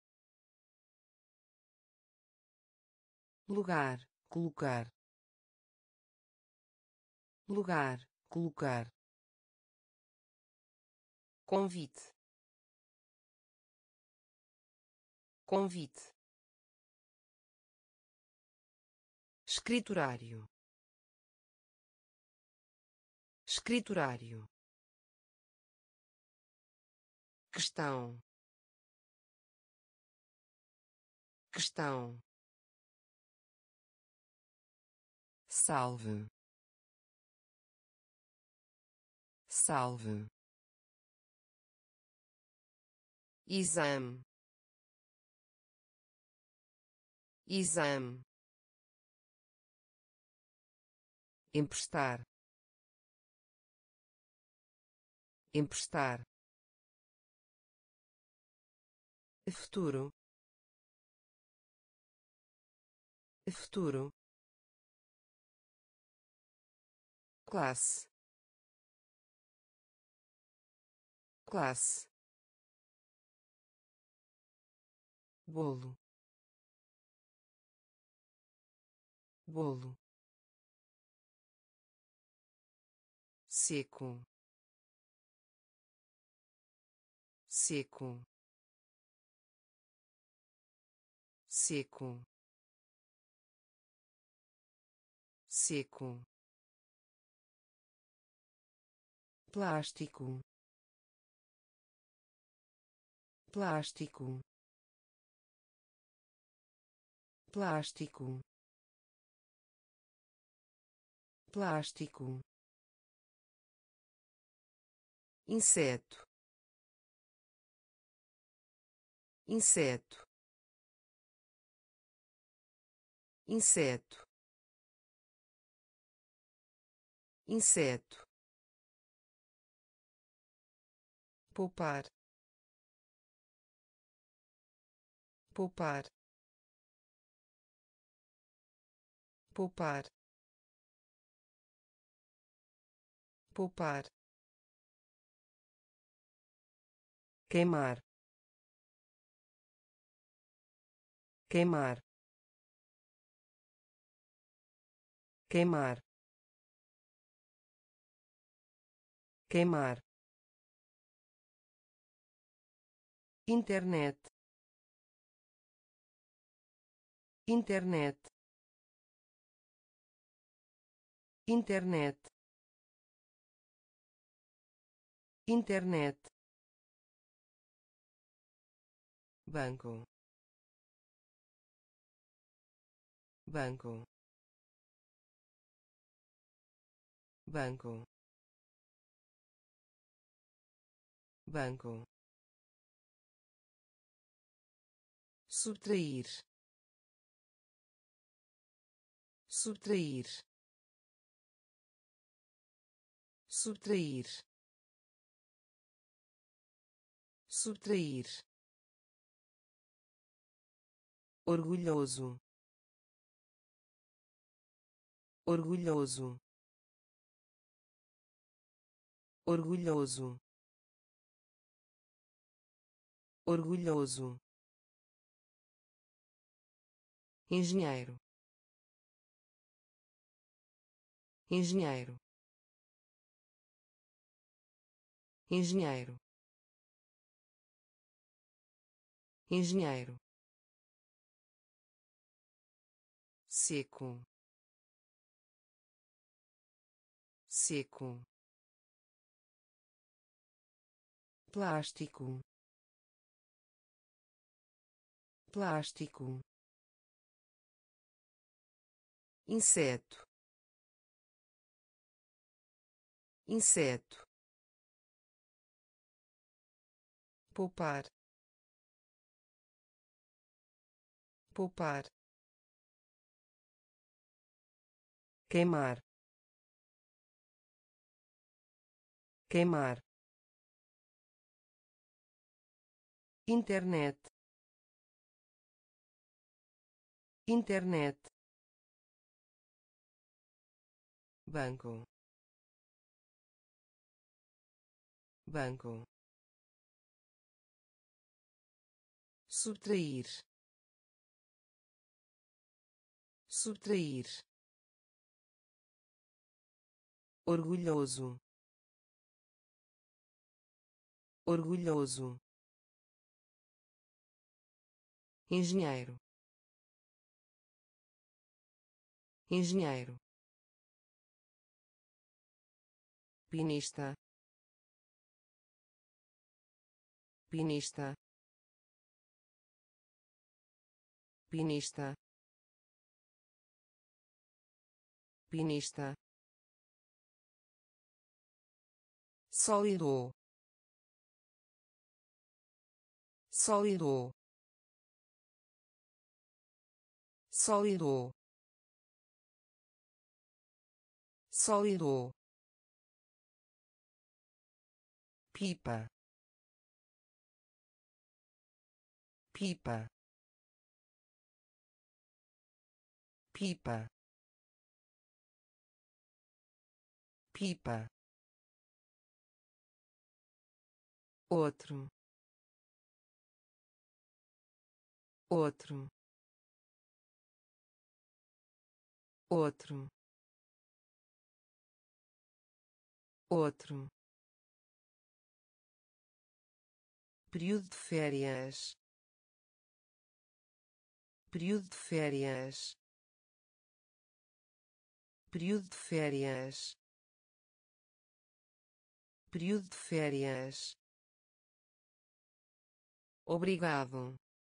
lugar, colocar, lugar, colocar, convite, convite, escriturário, escriturário, questão, questão, salve, salve, exame, exame, emprestar, emprestar, futuro, futuro, classe, classe, bolo, bolo, seco, seco, seco, seco, plástico, plástico, plástico, plástico, inseto, inseto, inseto, inseto, poupar, poupar, poupar, poupar, queimar, queimar, queimar, queimar, internet, internet, internet, internet, banco, banco, banco, banco, subtrair, subtrair, subtrair, subtrair, orgulhoso, orgulhoso, orgulhoso, orgulhoso, engenheiro, engenheiro, engenheiro, engenheiro, seco, seco, plástico, plástico, inseto, inseto, poupar, poupar, queimar, queimar, internet, internet, banco, banco, subtrair, subtrair, orgulhoso, orgulhoso, engenheiro, engenheiro, pinista, pinista, pinista, pinista, sólido, sólido, sólido, sólido, pipa, pipa, pipa, pipa, outro, outro, outro, outro, período de férias, período de férias, período de férias, período de férias, obrigado,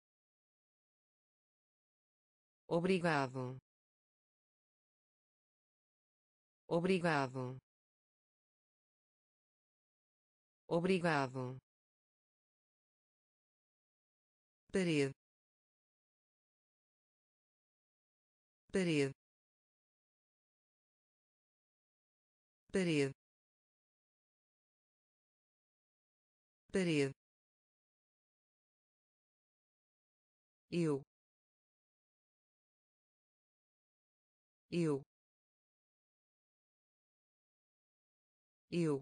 obrigado, obrigado, obrigado, parede, parede, parede, parede, eu, eu, eu,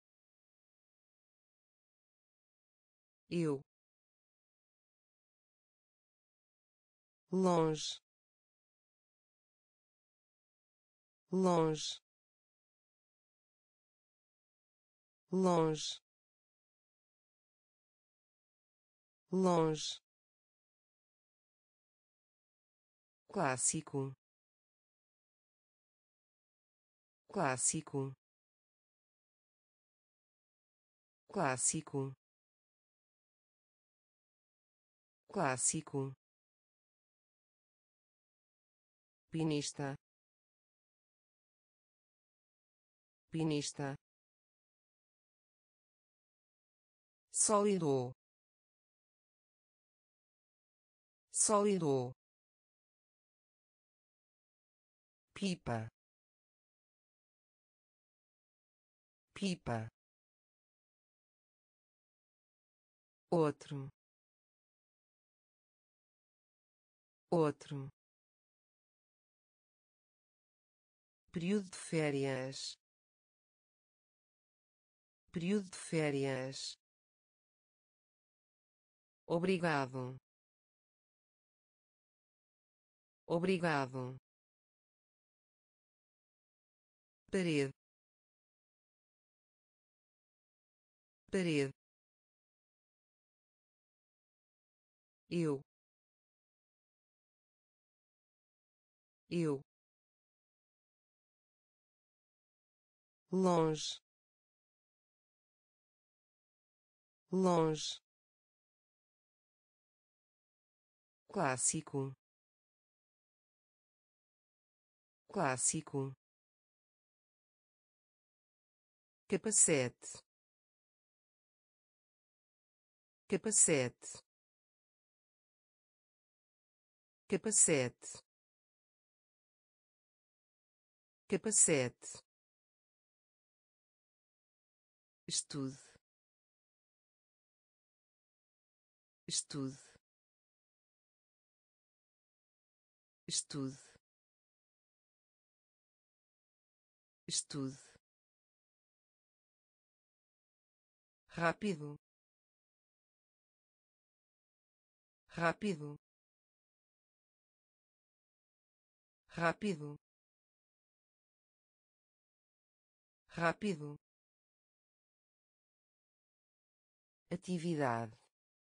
eu, longe, longe, longe, longe, clássico, clássico, clássico, clássico, pinista, pinista, sólido, sólido, pipa, pipa, outro, outro, período de férias, período de férias, obrigado, obrigado, parede, parede, eu, eu, longe, longe, clássico, clássico, capacete, capacete, capacete, capacete, estude, estude, estude, estude, rápido, rápido, rápido, rápido, atividade,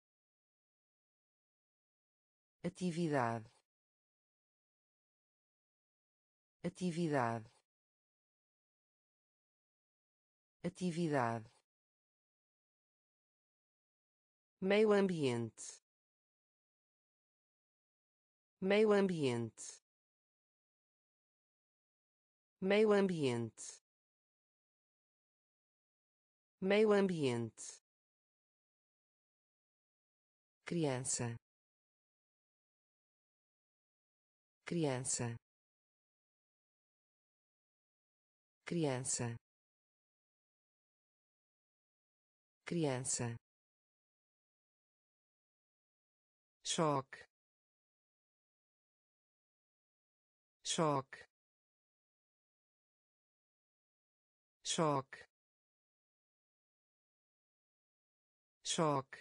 atividade, atividade, atividade, meio ambiente, meio ambiente, meio ambiente, meio ambiente, criança, criança, criança, criança, choque, choque, choque, choque,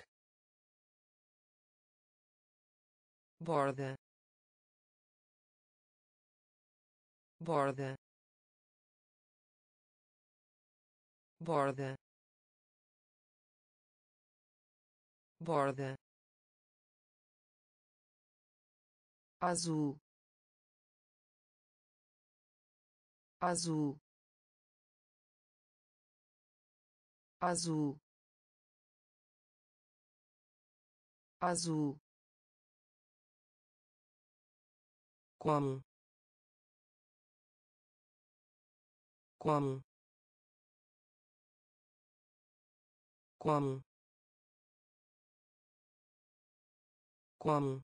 borda, borda, borda, borda, azul, azul, azul, azul, como, como, como, como,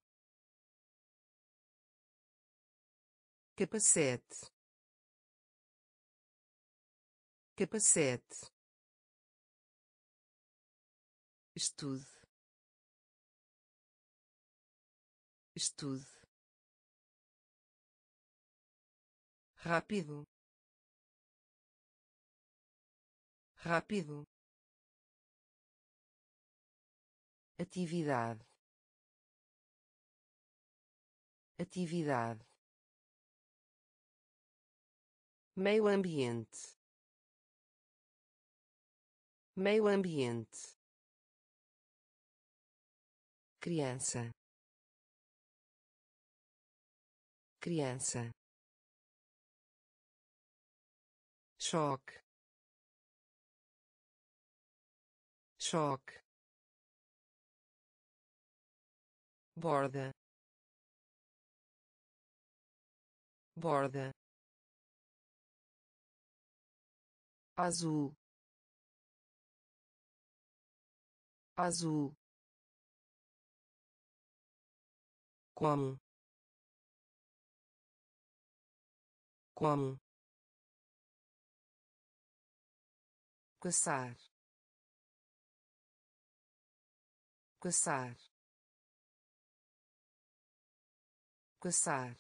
capacete, capacete, estude, estude, rápido, rápido, atividade, atividade, meio ambiente, meio ambiente, criança, criança, choque, choque, borda, borda, azul, azul, como, como, caçar, caçar, caçar,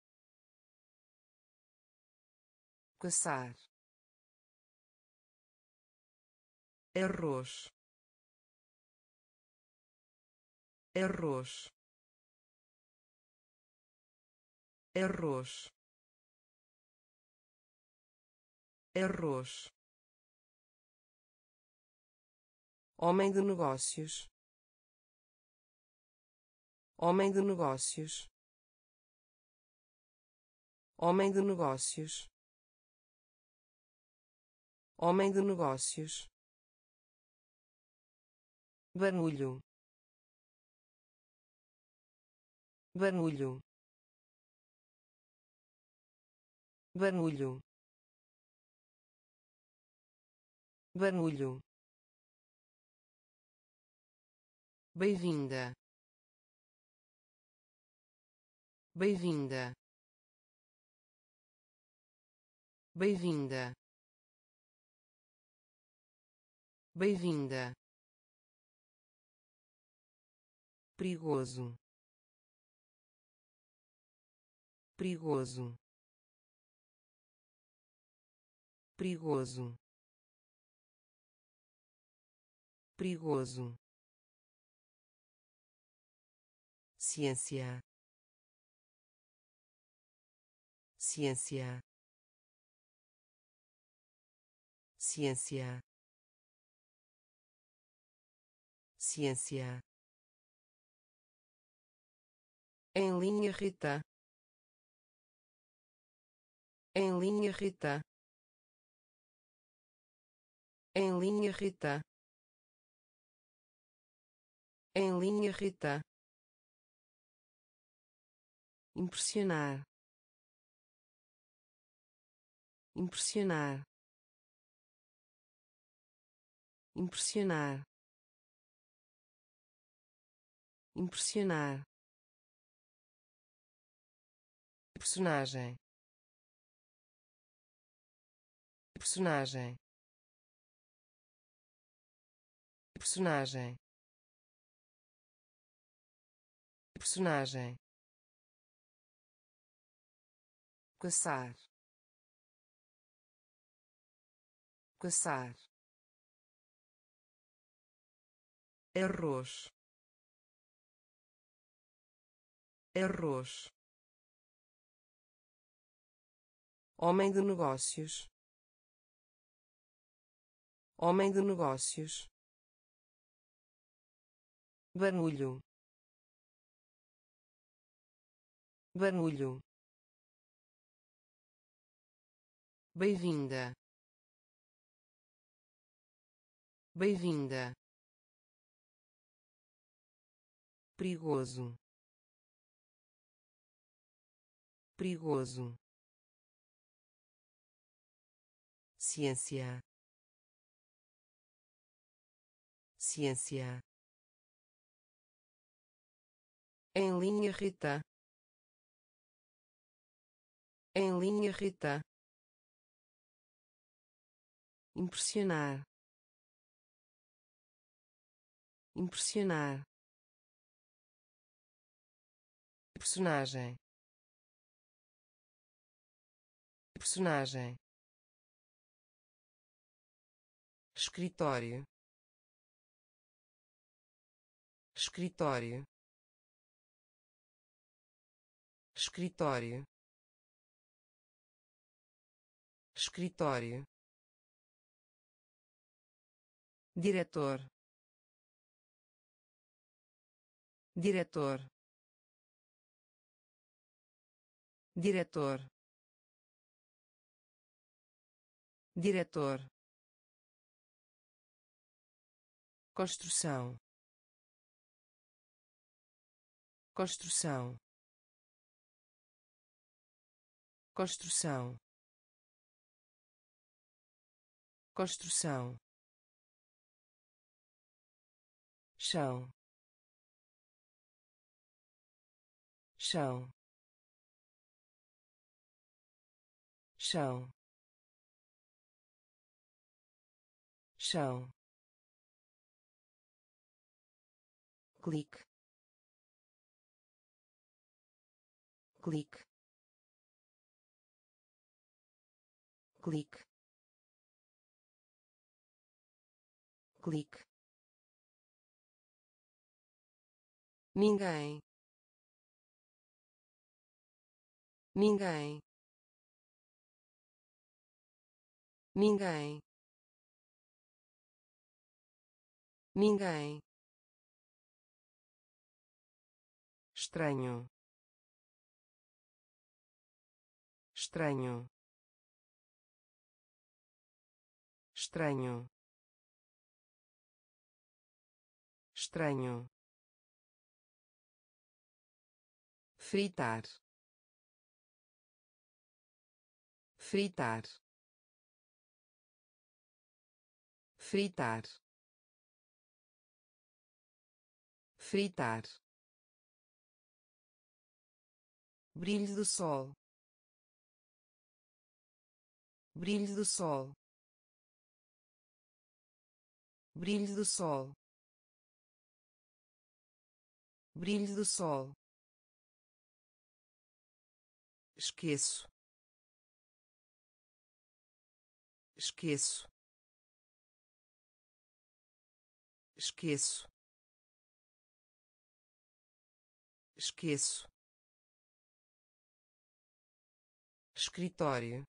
caçar, arroz, arroz, arroz, arroz, homem de negócios, homem de negócios, homem de negócios, homem de negócios, barulho, barulho, barulho, barulho, bem-vinda, bem-vinda, bem-vinda, bem-vinda, perigoso, perigoso, perigoso, perigoso, ciência, ciência, ciência, ciência, em linha Rita, em linha Rita, em linha Rita, em linha Rita, impressionar, impressionar, impressionar, impressionar, personagem, personagem, personagem, personagem, caçar, caçar, arroz, arroz, homem de negócios, homem de negócios, barulho, barulho, bem-vinda, bem-vinda, perigoso, perigoso, ciência, ciência, em linha Rita, em linha Rita, impressionar, impressionar, personagem, personagem, escritório, escritório, escritório, escritório, diretor, diretor, diretor, diretor, construção, construção, construção, construção, chão, chão, chão, chão, clique, clique, clique, clique, ninguém, ninguém, ninguém, ninguém, estranho, estranho, estranho, estranho, fritar, fritar, fritar, fritar, brilho do sol, brilho do sol, brilho do sol, brilho do sol, esqueço, esqueço, esqueço, esqueço, escritório,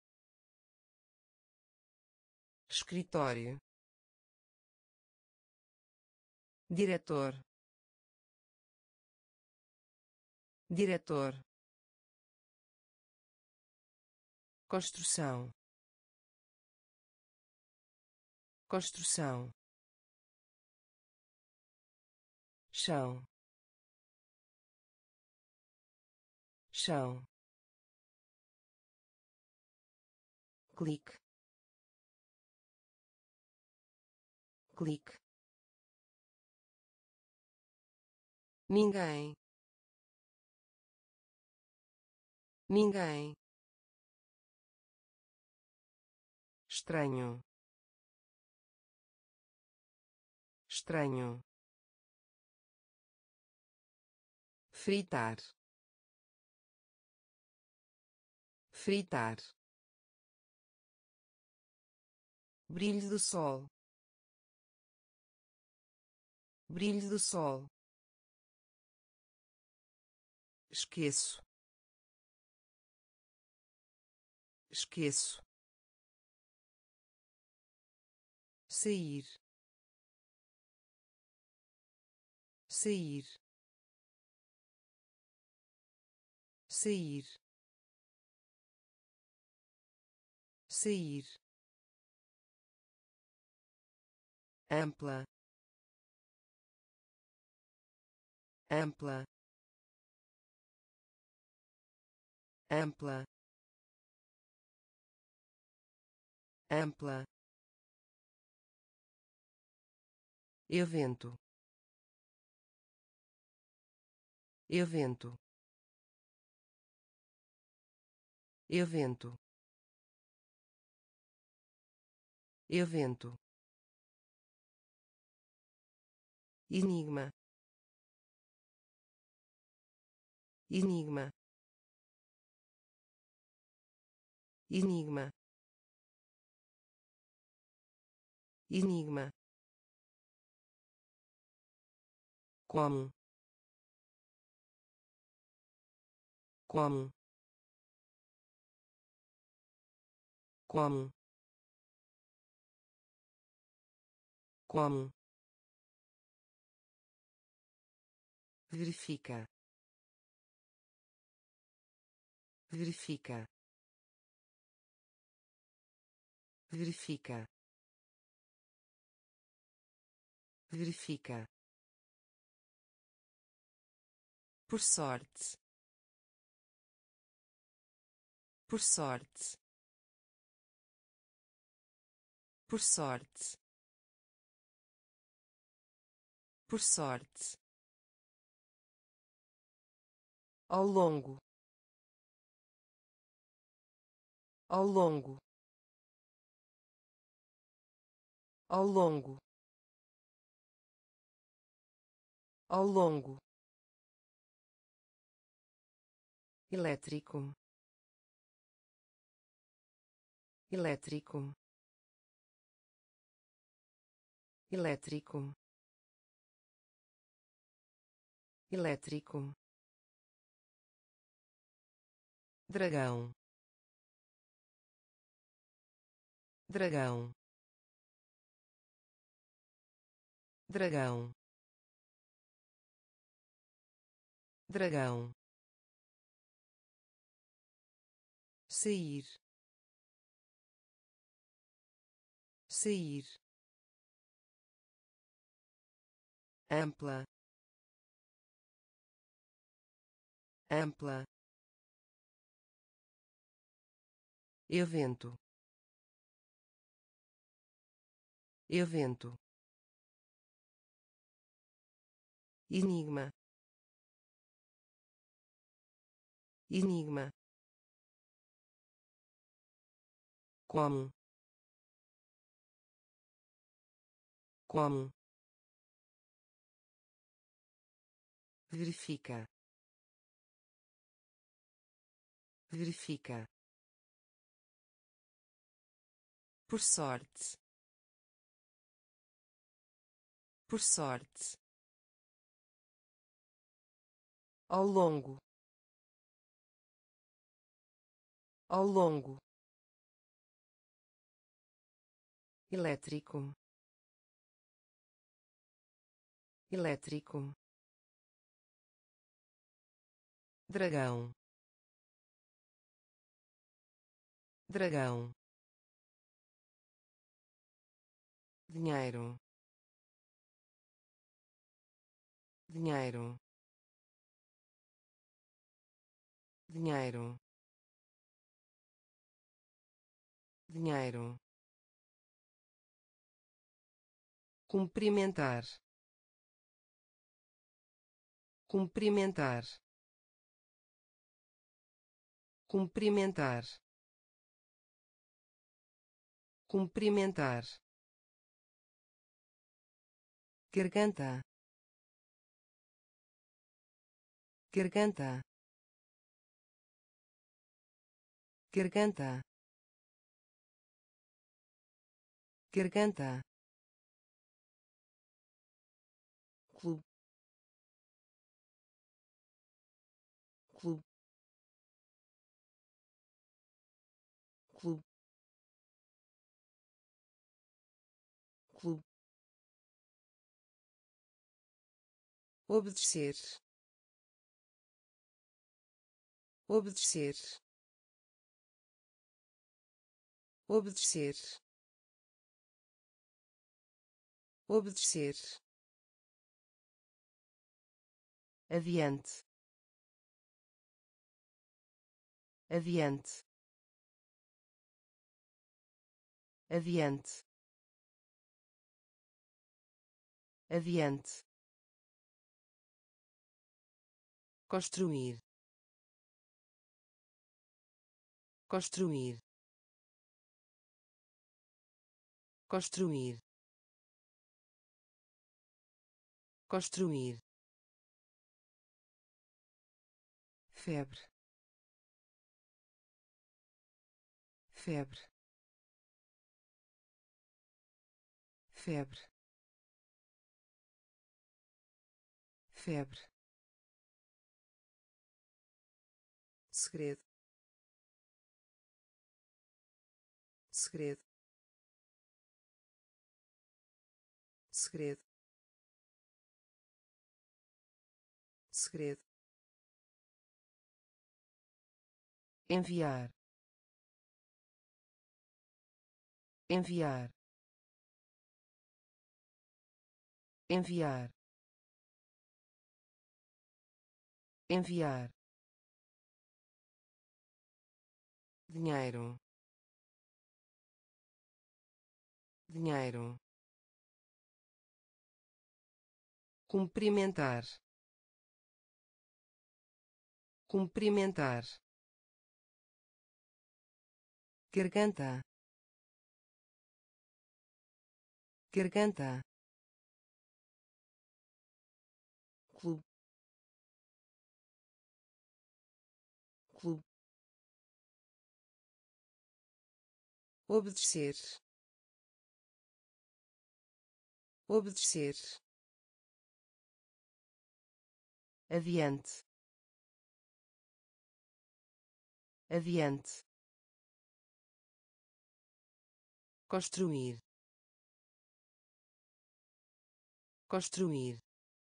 escritório, diretor, diretor, construção, construção, chão, chão, clique, clique, ninguém, ninguém, estranho, estranho, fritar, fritar, brilho do sol, brilho do sol, esqueço, esqueço, sair, sair, sair, sair, ampla, ampla, ampla, ampla, evento, evento, evento, evento, enigma, enigma, enigma, enigma, como, como, como, como, verifica, verifica, verifica, verifica, por sorte, por sorte, por sorte, por sorte, ao longo, ao longo, ao longo, ao longo, elétrico, elétrico, elétrico, elétrico, dragão, dragão, dragão, dragão, sair, sair, ampla, ampla, evento, evento, enigma, enigma, como, como, verifica, verifica, por sorte, por sorte, ao longo, ao longo, elétrico, elétrico, dragão, dragão, dinheiro, dinheiro, dinheiro, dinheiro, cumprimentar, cumprimentar, cumprimentar, cumprimentar, garganta, garganta, garganta, garganta, clube, clube, clube, clube, obedecer, obedecer, obedecer, obedecer, adiante, adiante, adiante, adiante, construir, construir, construir, construir, febre, febre, febre, febre, segredo, segredo, segredo, segredo, enviar, enviar, enviar, enviar, dinheiro, dinheiro, cumprimentar, cumprimentar, garganta, garganta, clube, clube, obedecer, obedecer, adiante, adiante, construir, construir,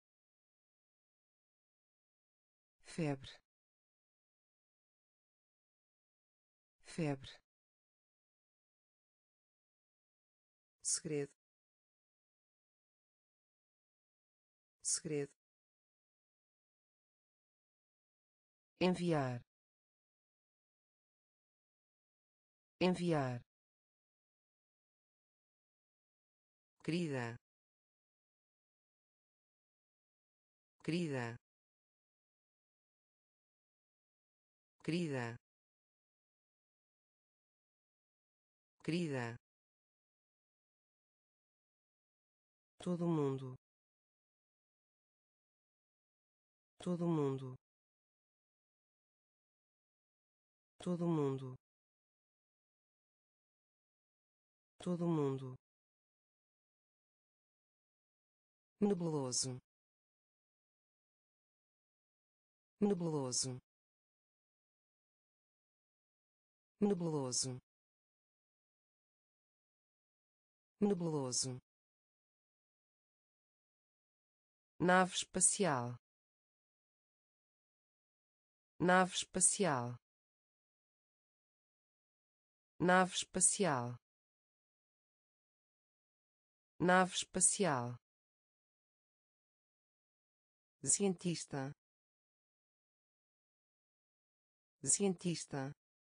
febre, febre, segredo, segredo, enviar, enviar, querida, querida, querida, querida, todo mundo, todo mundo, todo mundo, todo mundo, nebuloso, nebuloso, nebuloso, nebuloso, nave espacial, nave espacial, nave espacial, nave espacial, cientista, cientista,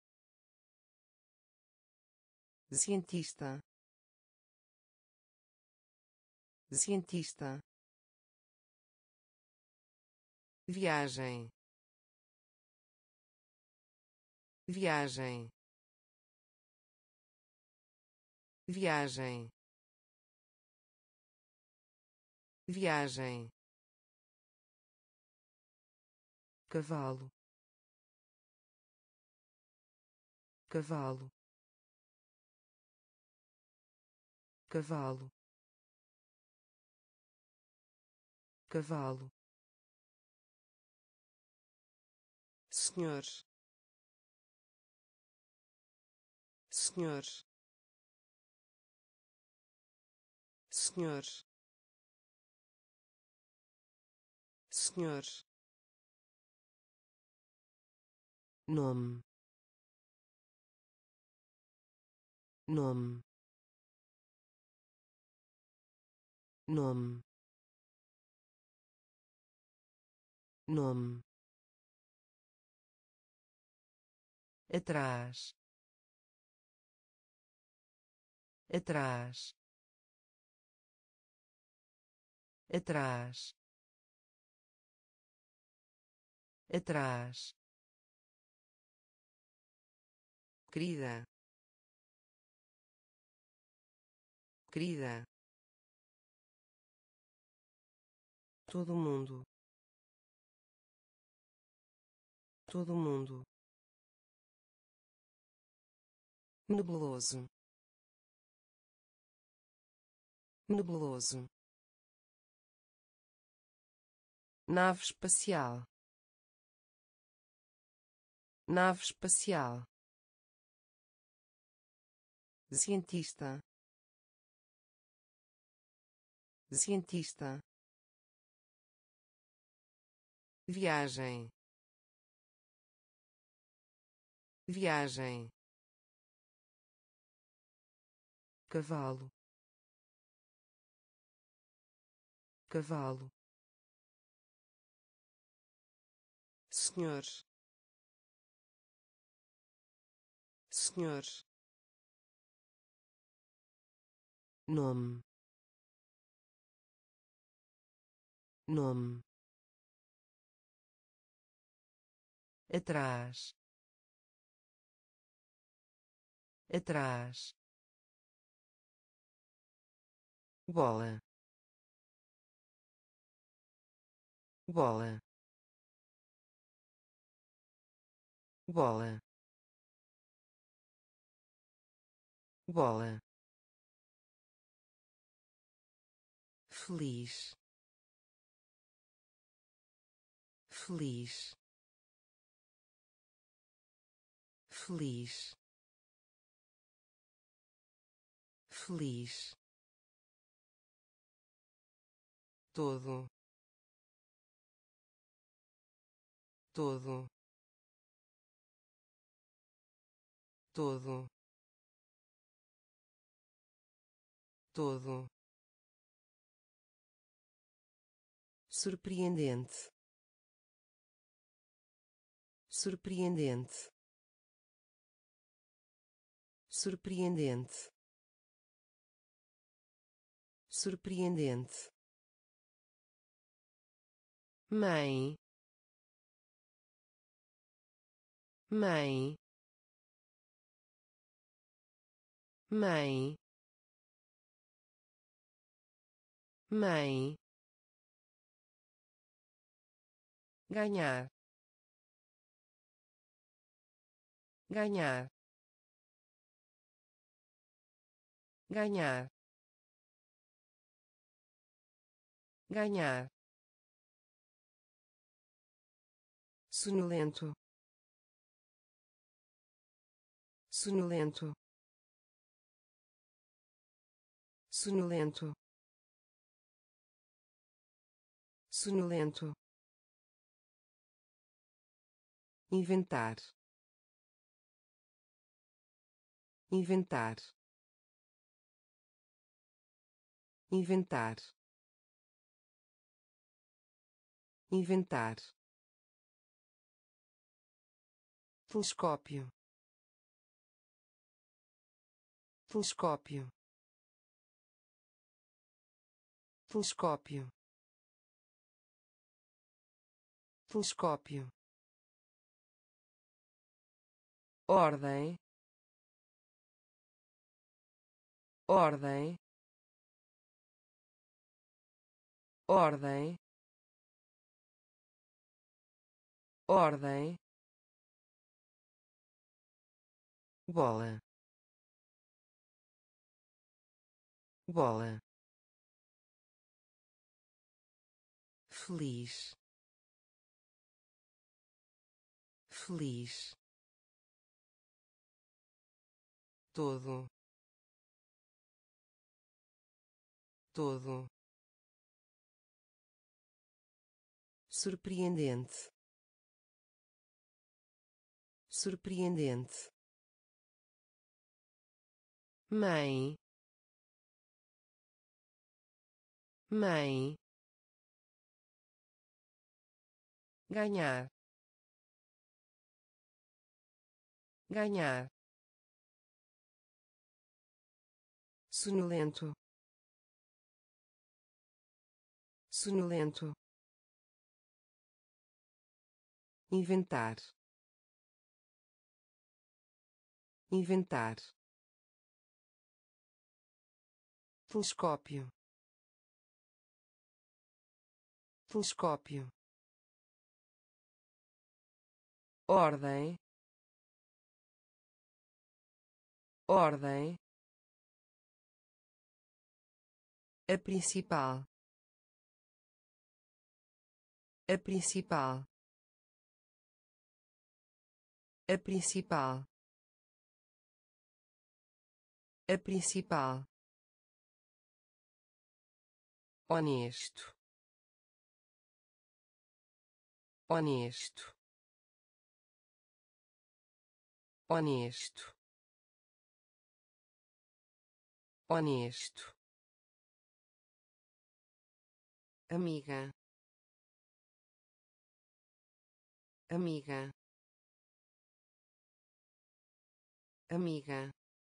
cientista, cientista, viagem, viagem, viagem, viagem, cavalo, cavalo, cavalo, cavalo, senhor, senhor, senhor, senhor, nome, nome, nome, nome, atrás, atrás, atrás, atrás, querida, querida, todo mundo, todo mundo, nebuloso, nebuloso, nave espacial, nave espacial, cientista, cientista, viagem, viagem, cavalo, cavalo, senhor, senhor, nome, nome, atrás, atrás, bola, bola, bola, bola, feliz, feliz, feliz, feliz, todo, todo, todo, todo, surpreendente, surpreendente, surpreendente, surpreendente, mãe, mãe, mãe, mãe, ganhar, ganhar, ganhar, ganhar, sonolento, sonolento, sonolento, sonolento, inventar, inventar, inventar, inventar, telescópio, telescópio, telescópio, telescópio, ordem, ordem, ordem, ordem, bola, bola, feliz, feliz, todo, todo, surpreendente, surpreendente, mãe, mãe, ganhar, ganhar, sonolento, sonolento, inventar, inventar, telescópio, telescópio, ordem, ordem, a principal, a principal, a principal, a principal, honesto, honesto, honesto, honesto, amiga, amiga, amiga,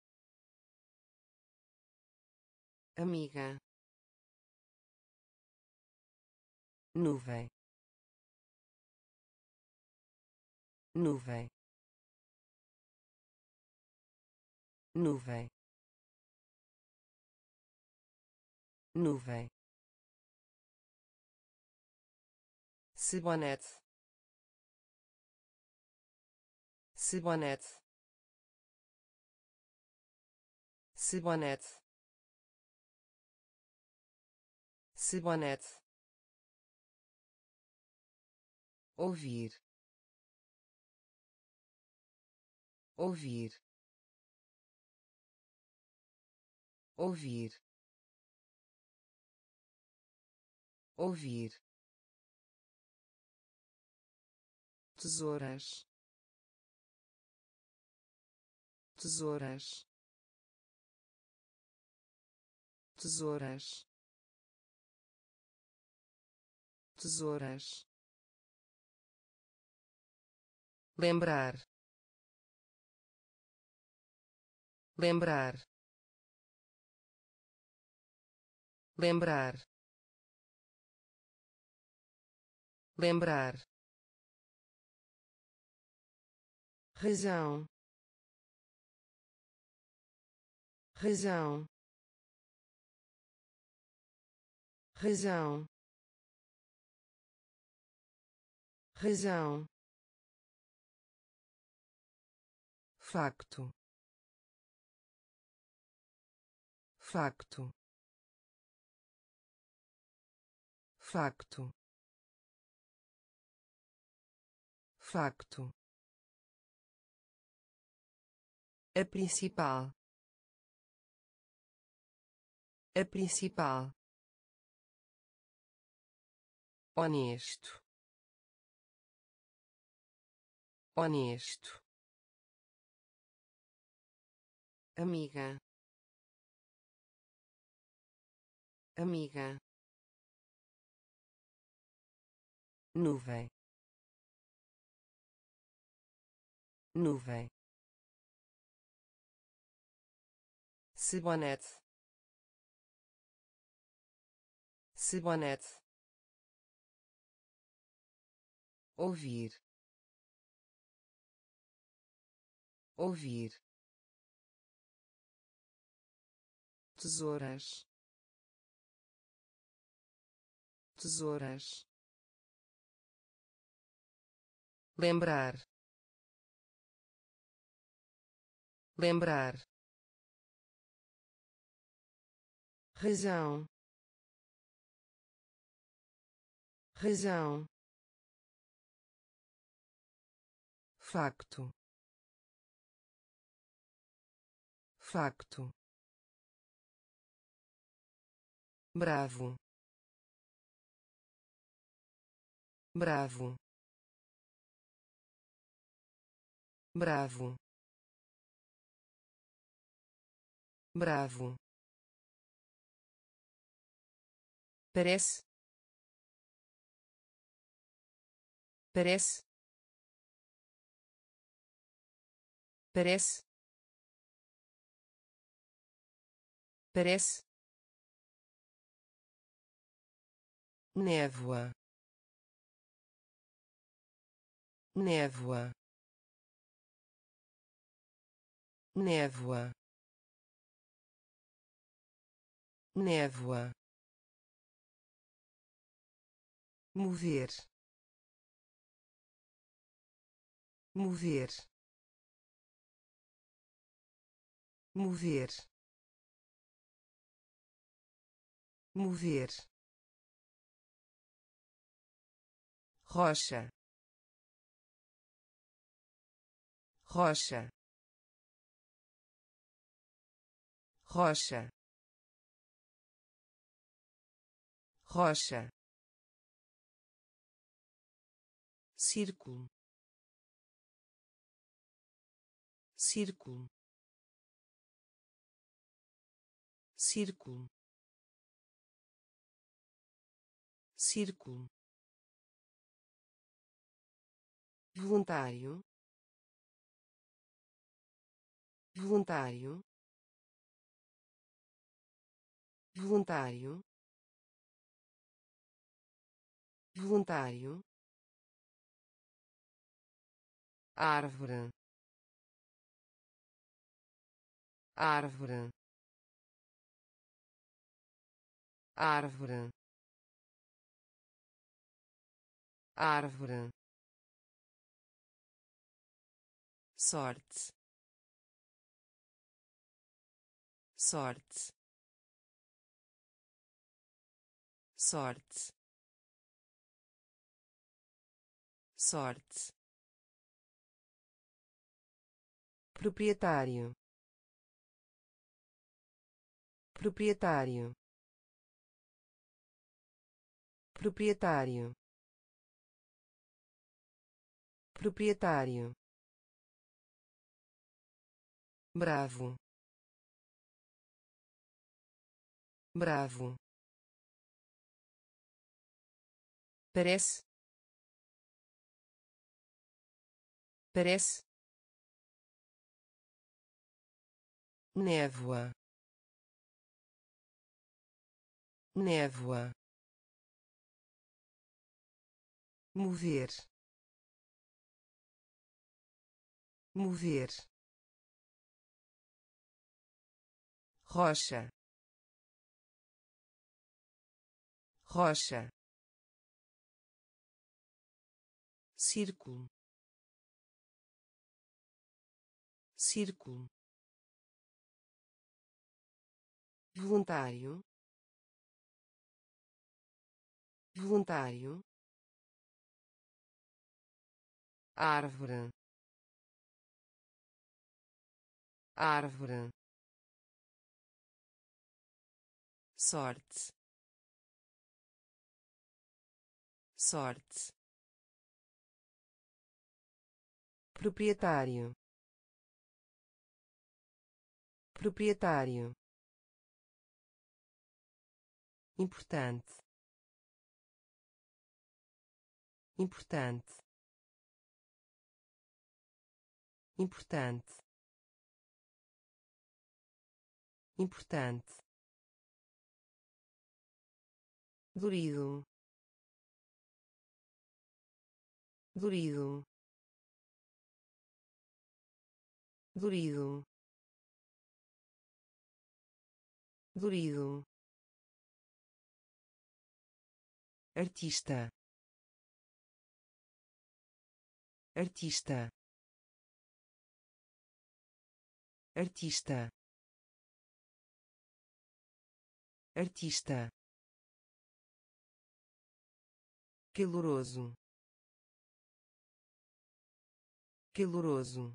amiga, nuvem, nuvem, nuvem, nuvem, cibonete, cibonete, cibonete, cibonete, ouvir, ouvir, ouvir, ouvir, tesouras, tesouras, tesouras, tesouras, lembrar, lembrar, lembrar, lembrar, razão, razão, razão, razão, facto, facto, facto, facto, a principal, a principal, honesto, honesto, amiga, amiga, nuvem, nuvem, cibonete, cibonete, ouvir, ouvir, tesouras, tesouras, lembrar, lembrar, razão, razão, facto, facto, bravo, bravo, bravo, bravo, parece, parece, parece, parece, névoa, névoa, névoa, névoa, mover, mover, mover, mover, rocha, rocha, rocha, rocha, círculo, círculo, círculo, círculo, voluntário, voluntário, voluntário, voluntário, árvore, árvore, árvore, árvore, sorte, sorte, sorte, sorte, proprietário, proprietário, proprietário, proprietário, bravo, bravo, parece, parece, névoa, névoa, mover, mover, rocha, rocha, círculo, círculo, voluntário, voluntário, árvore, árvore, sorte, sorte, proprietário, proprietário, importante, importante, importante, importante, dorido, dorido, dorido, dorido, artista, artista, artista, artista, caloroso, caloroso,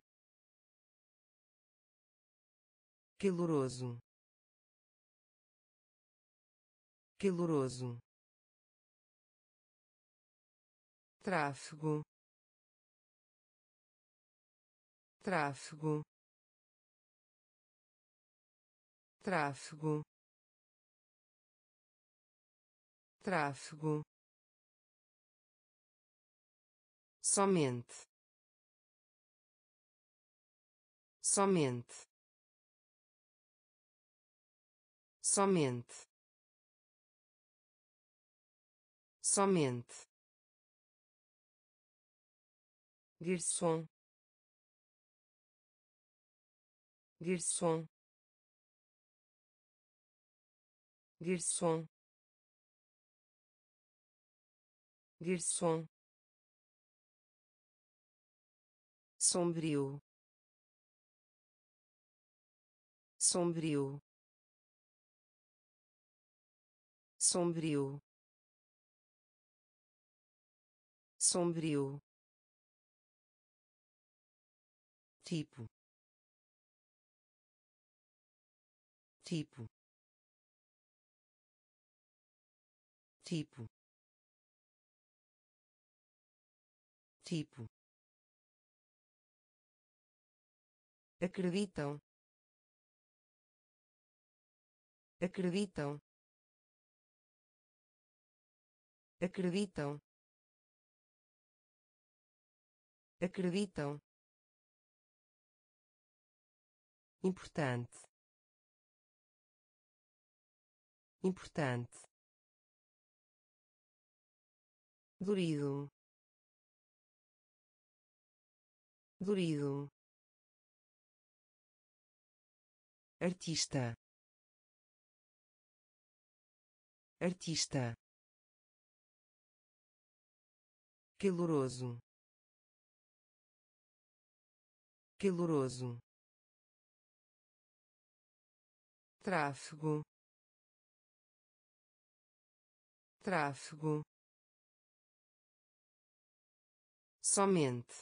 caloroso, caloroso, tráfego, tráfego, tráfego, tráfego, somente, somente, somente, somente, garçom, garçom, garçom, garçom, sombrio, sombrio, sombrio, sombrio, tipo, tipo, tipo, tipo, acreditam, acreditam, acreditam, acreditam, importante, importante, dorido, dorido, artista, artista, caloroso, caloroso, tráfego, tráfego, somente,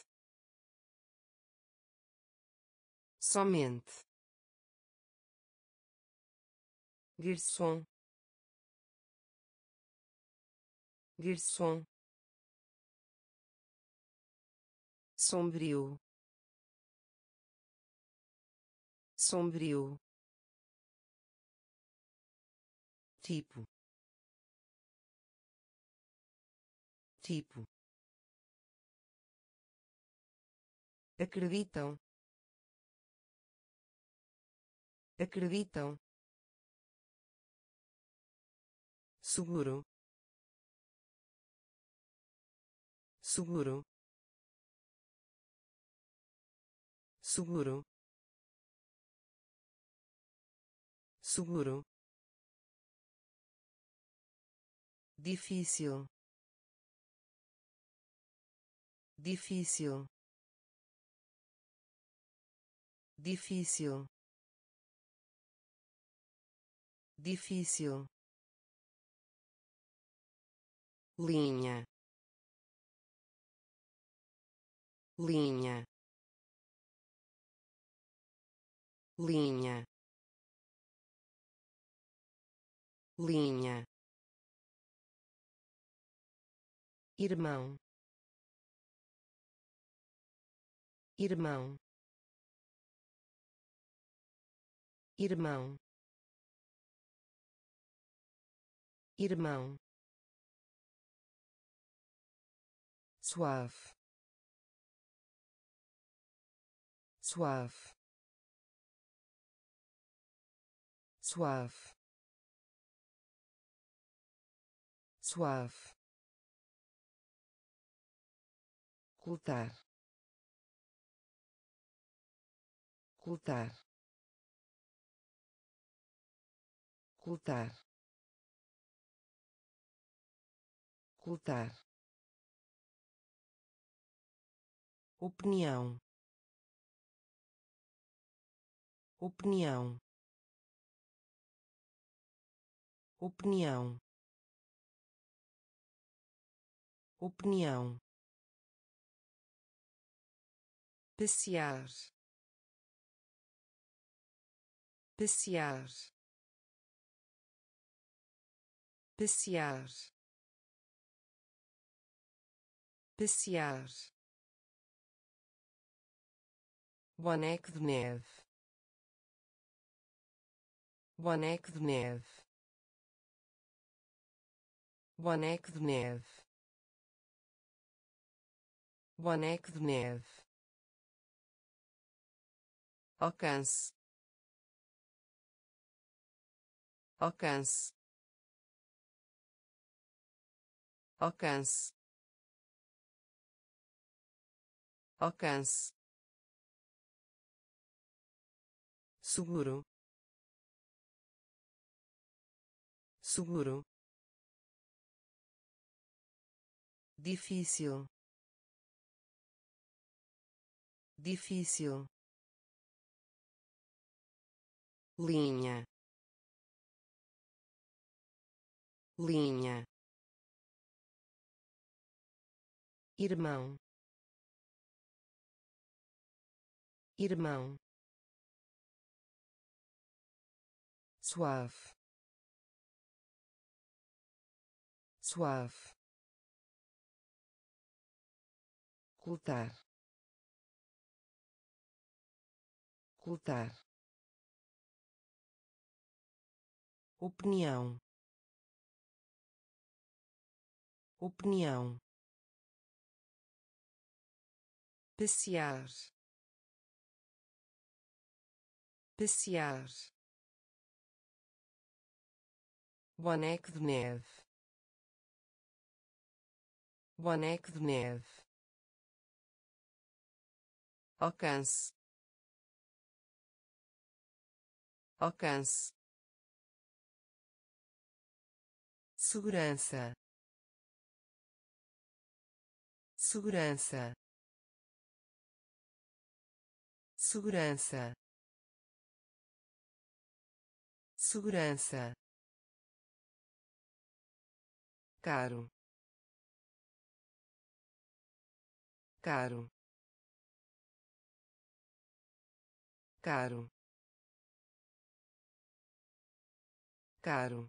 somente, garçom, garçom, sombrio, sombrio, tipo, tipo, acreditam, acreditam, seguro, seguro, seguro, seguro, difícil, difícil, difícil, difícil, linha, linha, linha, linha, irmão, irmão, irmão, irmão, suave, suave, suave, suave, ocultar, ocultar, ocultar, ocultar, opinião, opinião, opinião, opinião, passear, passear, passear, passear, boneco de neve, boneco de neve, boneco de neve, boneco de neve, alcance, alcance, alcance, alcance, seguro, seguro, difícil, difícil, linha, linha, irmão, irmão, suave, suave, ocultar, ocultar, opinião, opinião, passear, passear, boneco de neve, boneco de neve, alcance, alcance, segurança, segurança, segurança, segurança, caro, caro, caro, caro,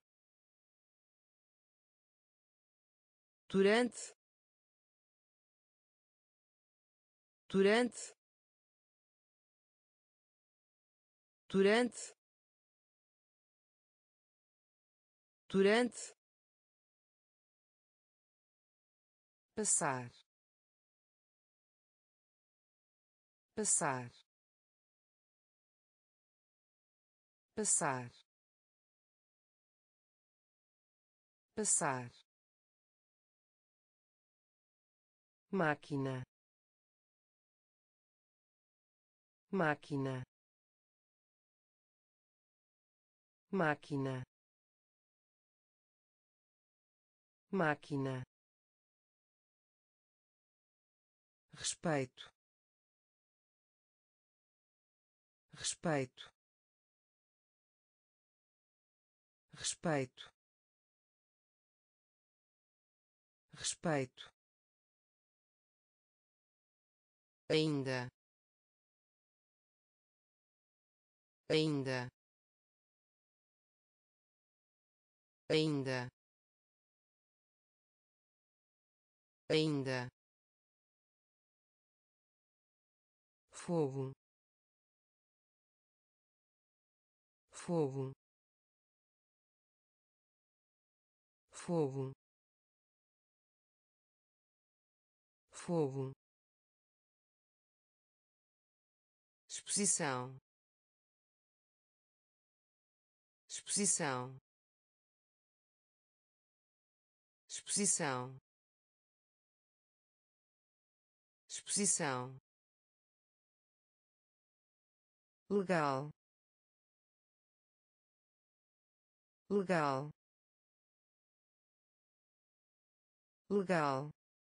durante, durante, durante, durante, passar, passar, passar, passar, máquina, máquina, máquina, máquina, respeito, respeito, respeito, respeito, ainda, ainda, ainda, ainda, fogo, fogo, fogo, fogo, exposição, exposição, exposição, exposição, legal, legal, legal,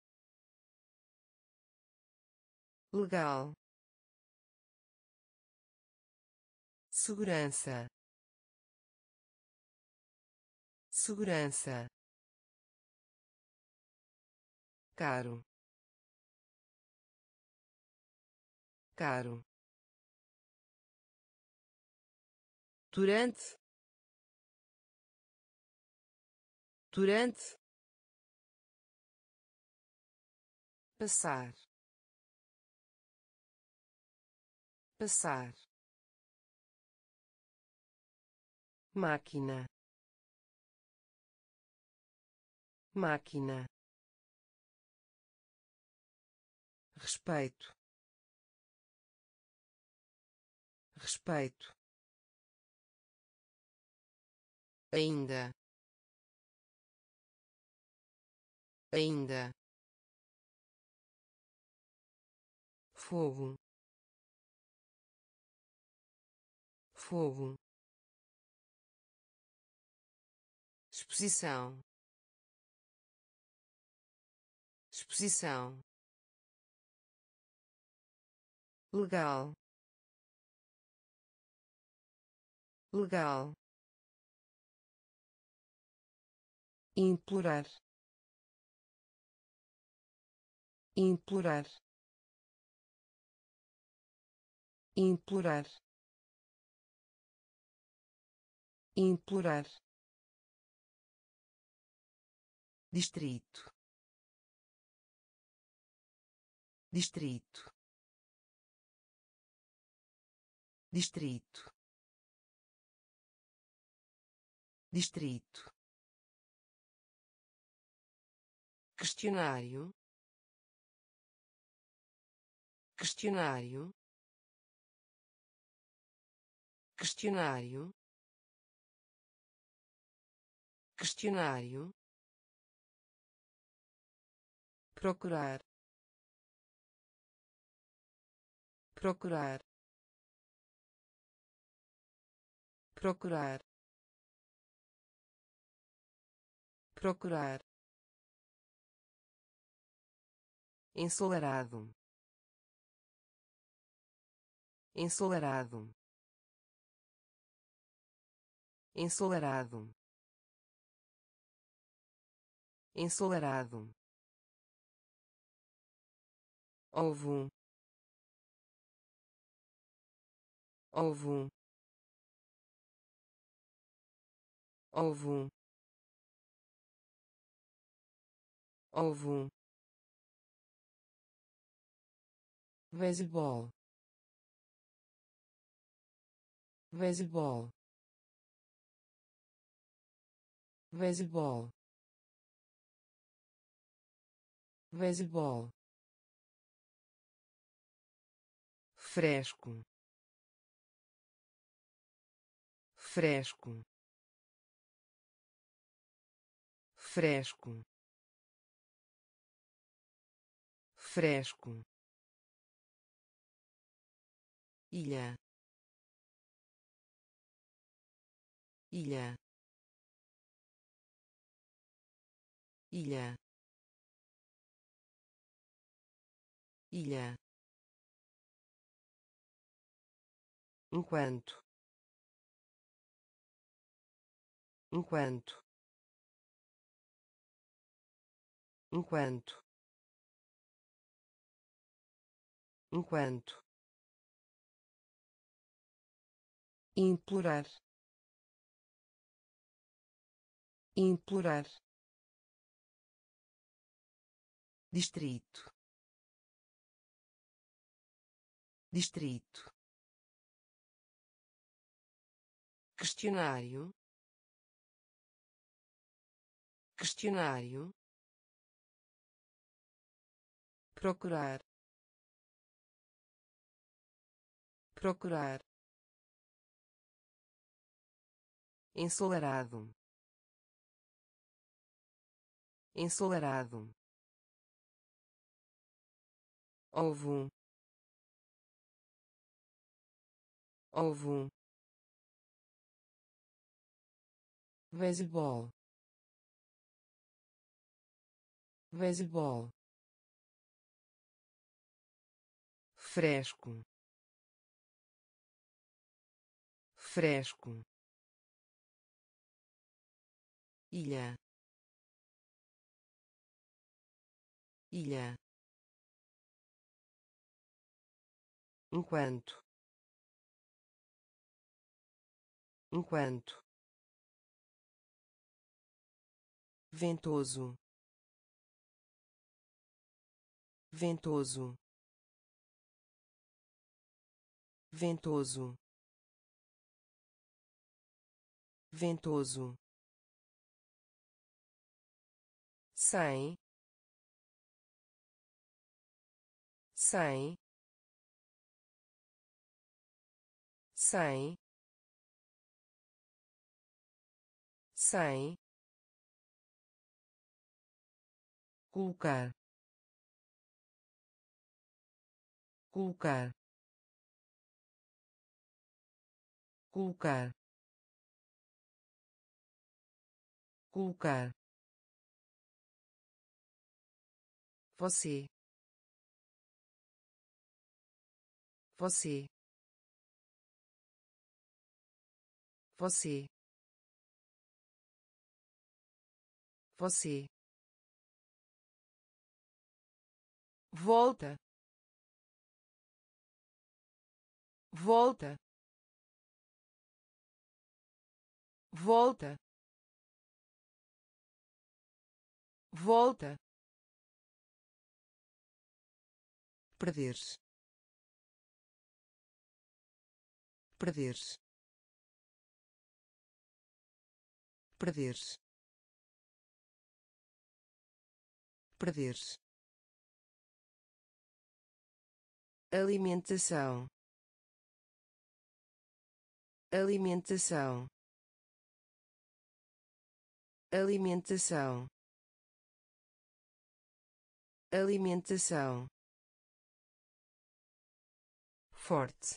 legal, segurança, segurança, caro, caro, durante, durante, passar, passar, máquina, máquina, respeito, respeito, ainda, ainda, fogo, fogo, exposição, exposição, legal, legal, implorar, implorar, implorar, implorar, distrito, distrito, distrito, distrito, questionário, questionário, questionário, questionário, procurar, procurar, procurar, procurar, ensolarado, ensolarado, ensolarado, ensolarado, ovo, ovo, ovo, ovo, beisebol, beisebol, beisebol, beisebol, fresco, fresco, fresco, fresco, ilha, ilha, ilha, ilha, enquanto, enquanto, enquanto, enquanto, implorar, implorar, distrito, distrito, questionário, questionário, procurar, procurar, ensolarado, ensolarado, ovo, ovo, beisebol, beisebol, fresco, fresco, ilha, ilha, enquanto, enquanto, ventoso, ventoso, ventoso, ventoso, sem, sem, sem, sem, colocar, colocar, colocar, colocar, você, você, você, você, volta, volta, volta, volta, perder-se, perder-se, perder-se, perder-se, alimentação, alimentação, alimentação, alimentação, forte,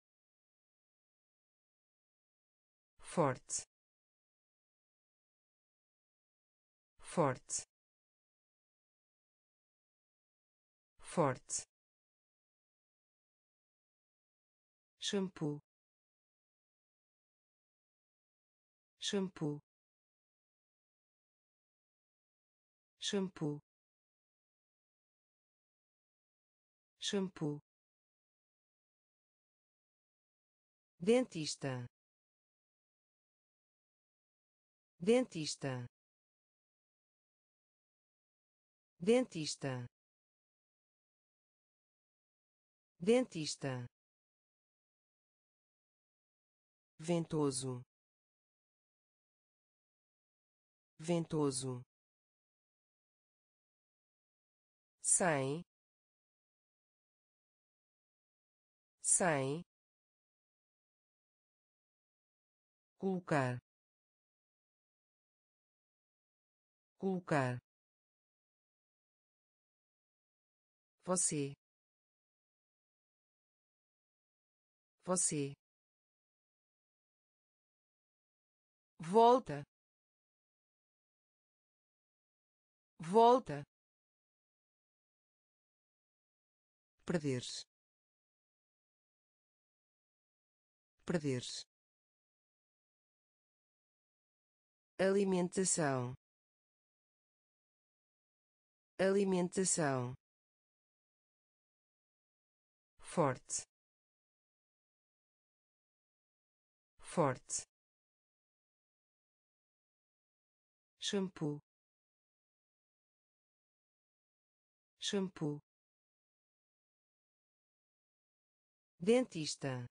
forte, forte, forte, shampoo, shampoo, shampoo, shampoo, dentista, dentista, dentista, dentista, ventoso, ventoso, sem, sem, colocar, colocar, você, você, volta, volta, perder-se, perder-se, alimentação, alimentação, forte, forte, shampoo, shampoo, dentista,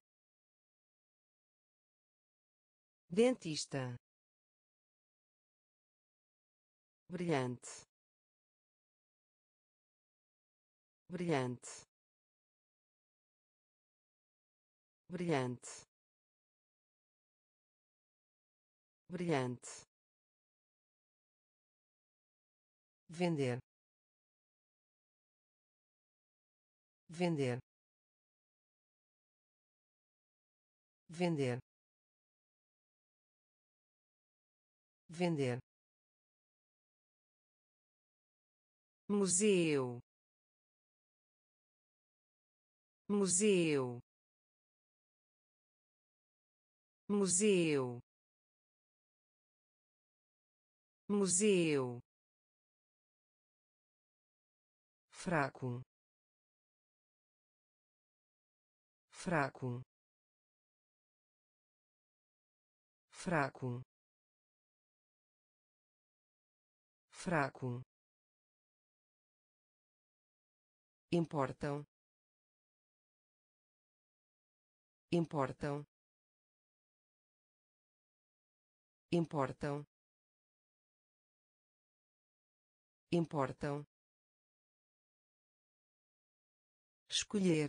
dentista, brilhante, brilhante, brilhante, brilhante, vender, vender, vender, vender, museu, museu, museu, museu, fraco, fraco, fraco, fraco, importam, importam, importam, importam, escolher,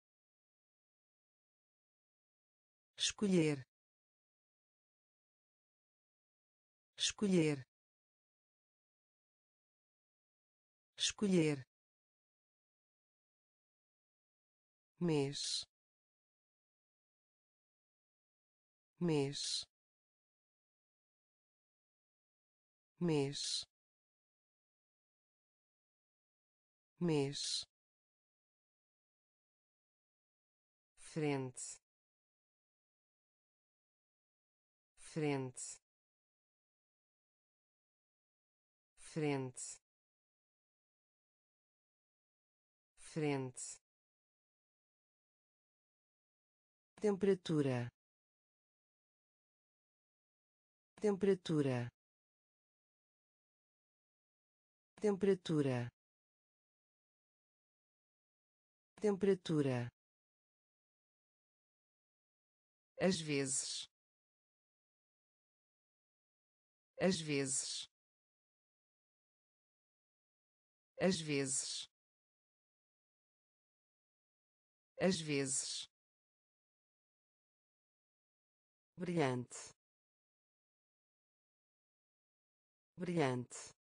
escolher, escolher, escolher, mês, mês, mês, mês, frente, frente, frente, frente, temperatura, temperatura, temperatura, temperatura, às vezes, às vezes, às vezes, às vezes, brilhante, brilhante,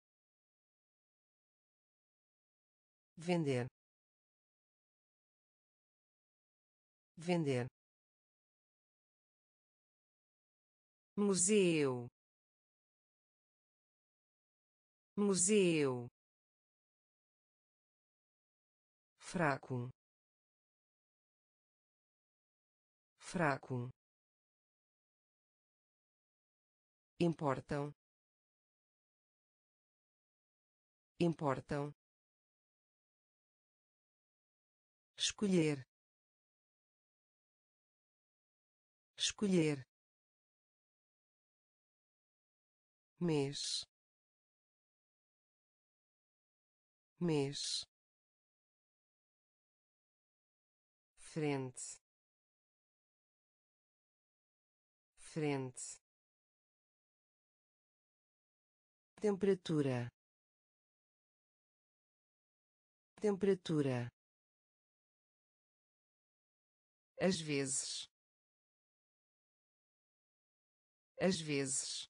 vender, vender, museu, museu, fraco, fraco, importam, importam, escolher, escolher, mês, mês, frente, frente, temperatura, temperatura, às vezes, às vezes,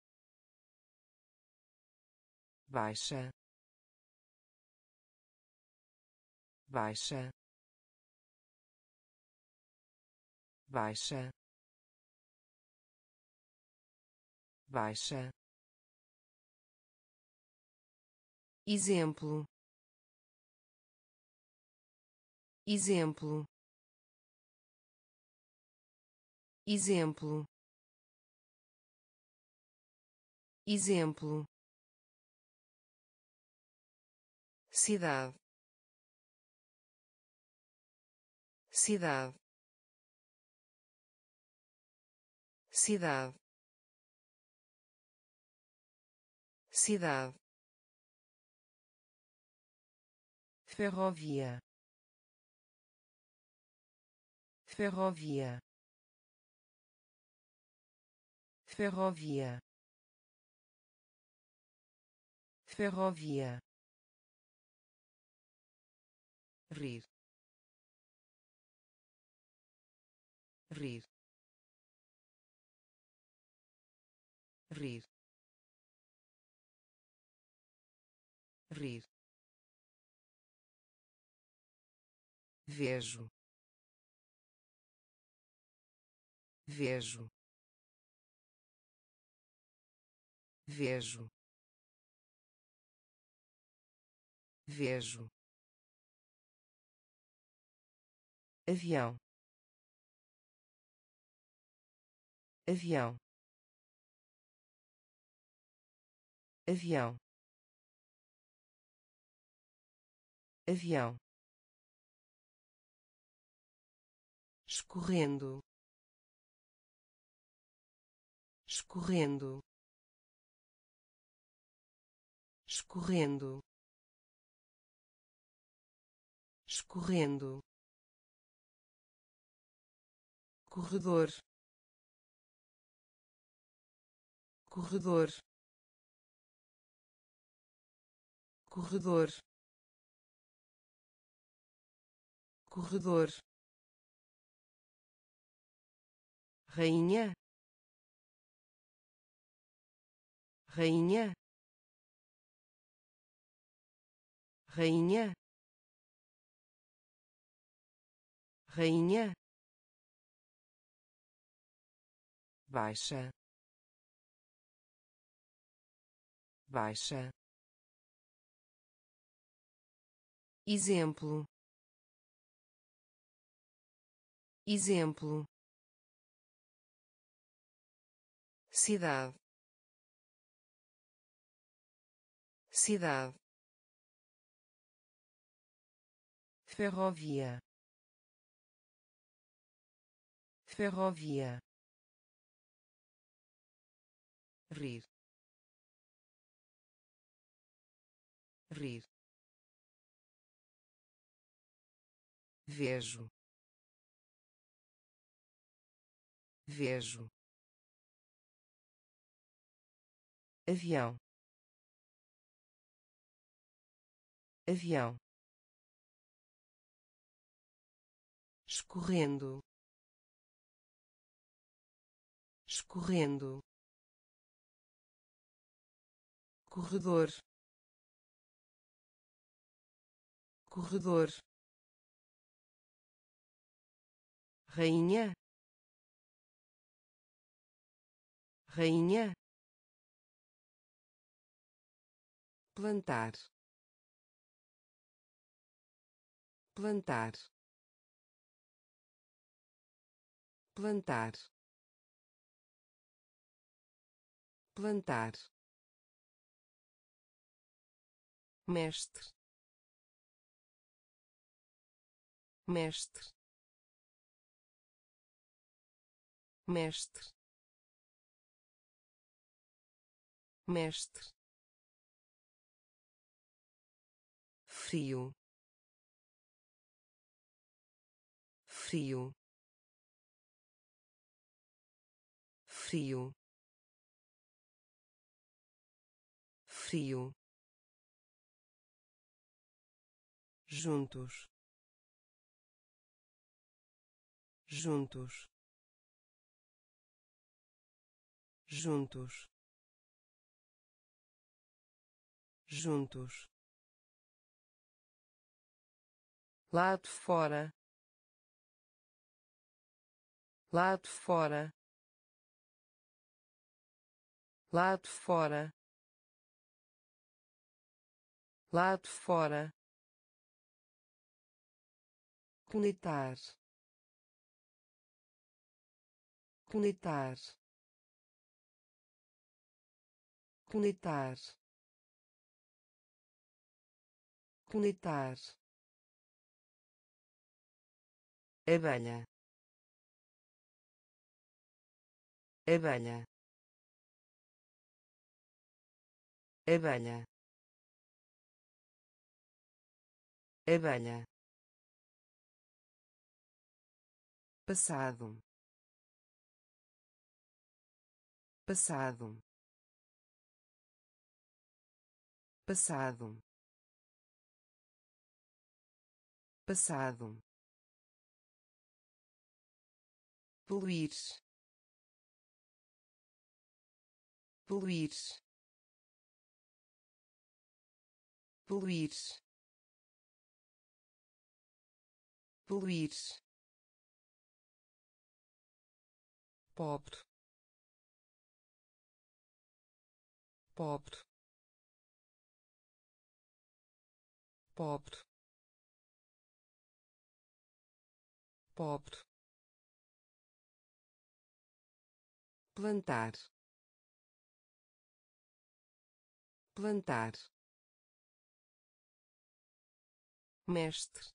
baixa, baixa, baixa, baixa, exemplo, exemplo, exemplo, exemplo, cidade, cidade, cidade, cidade, ferrovia, ferrovia, ferrovia, ferrovia, rir, rir, rir, rir, vejo, vejo, vejo, vejo, avião, avião, avião, avião, escorrendo, escorrendo, escorrendo, escorrendo, corredor, corredor, corredor, corredor, rainha, rainha, rainha, rainha, baixa, baixa, exemplo, exemplo, cidade, cidade, ferrovia, ferrovia, rir, rir, vejo, vejo, avião, avião, escorrendo, escorrendo, corredor, corredor, rainha, rainha, plantar, plantar, plantar, plantar, mestre, mestre, mestre, mestre, frio, frio, frio, frio, juntos, juntos, juntos, juntos, lado fora, lado fora, lado fora, lado fora, conectar, conectar, conectar, conectar, abelha, abelha, abelha, abelha, passado, passado, passado, passado, poluir, poluir, poluir, poluir, pobre, pobre, pobre, pobre, plantar, plantar, mestre,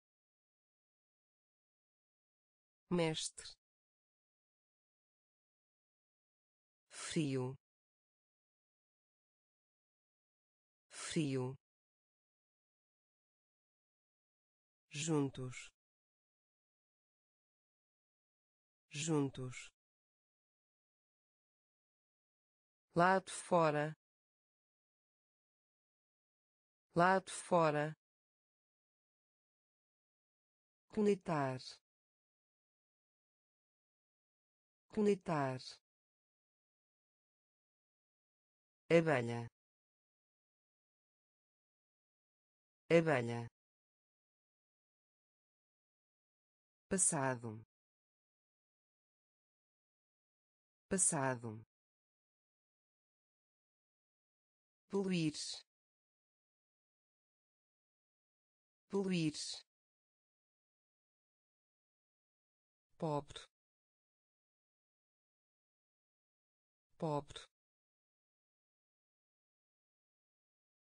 mestre, frio, frio, juntos, juntos, lado fora, lado fora, conectar, conectar, abelha, abelha, passado, passado, poluir, poluir, pobre, pobre,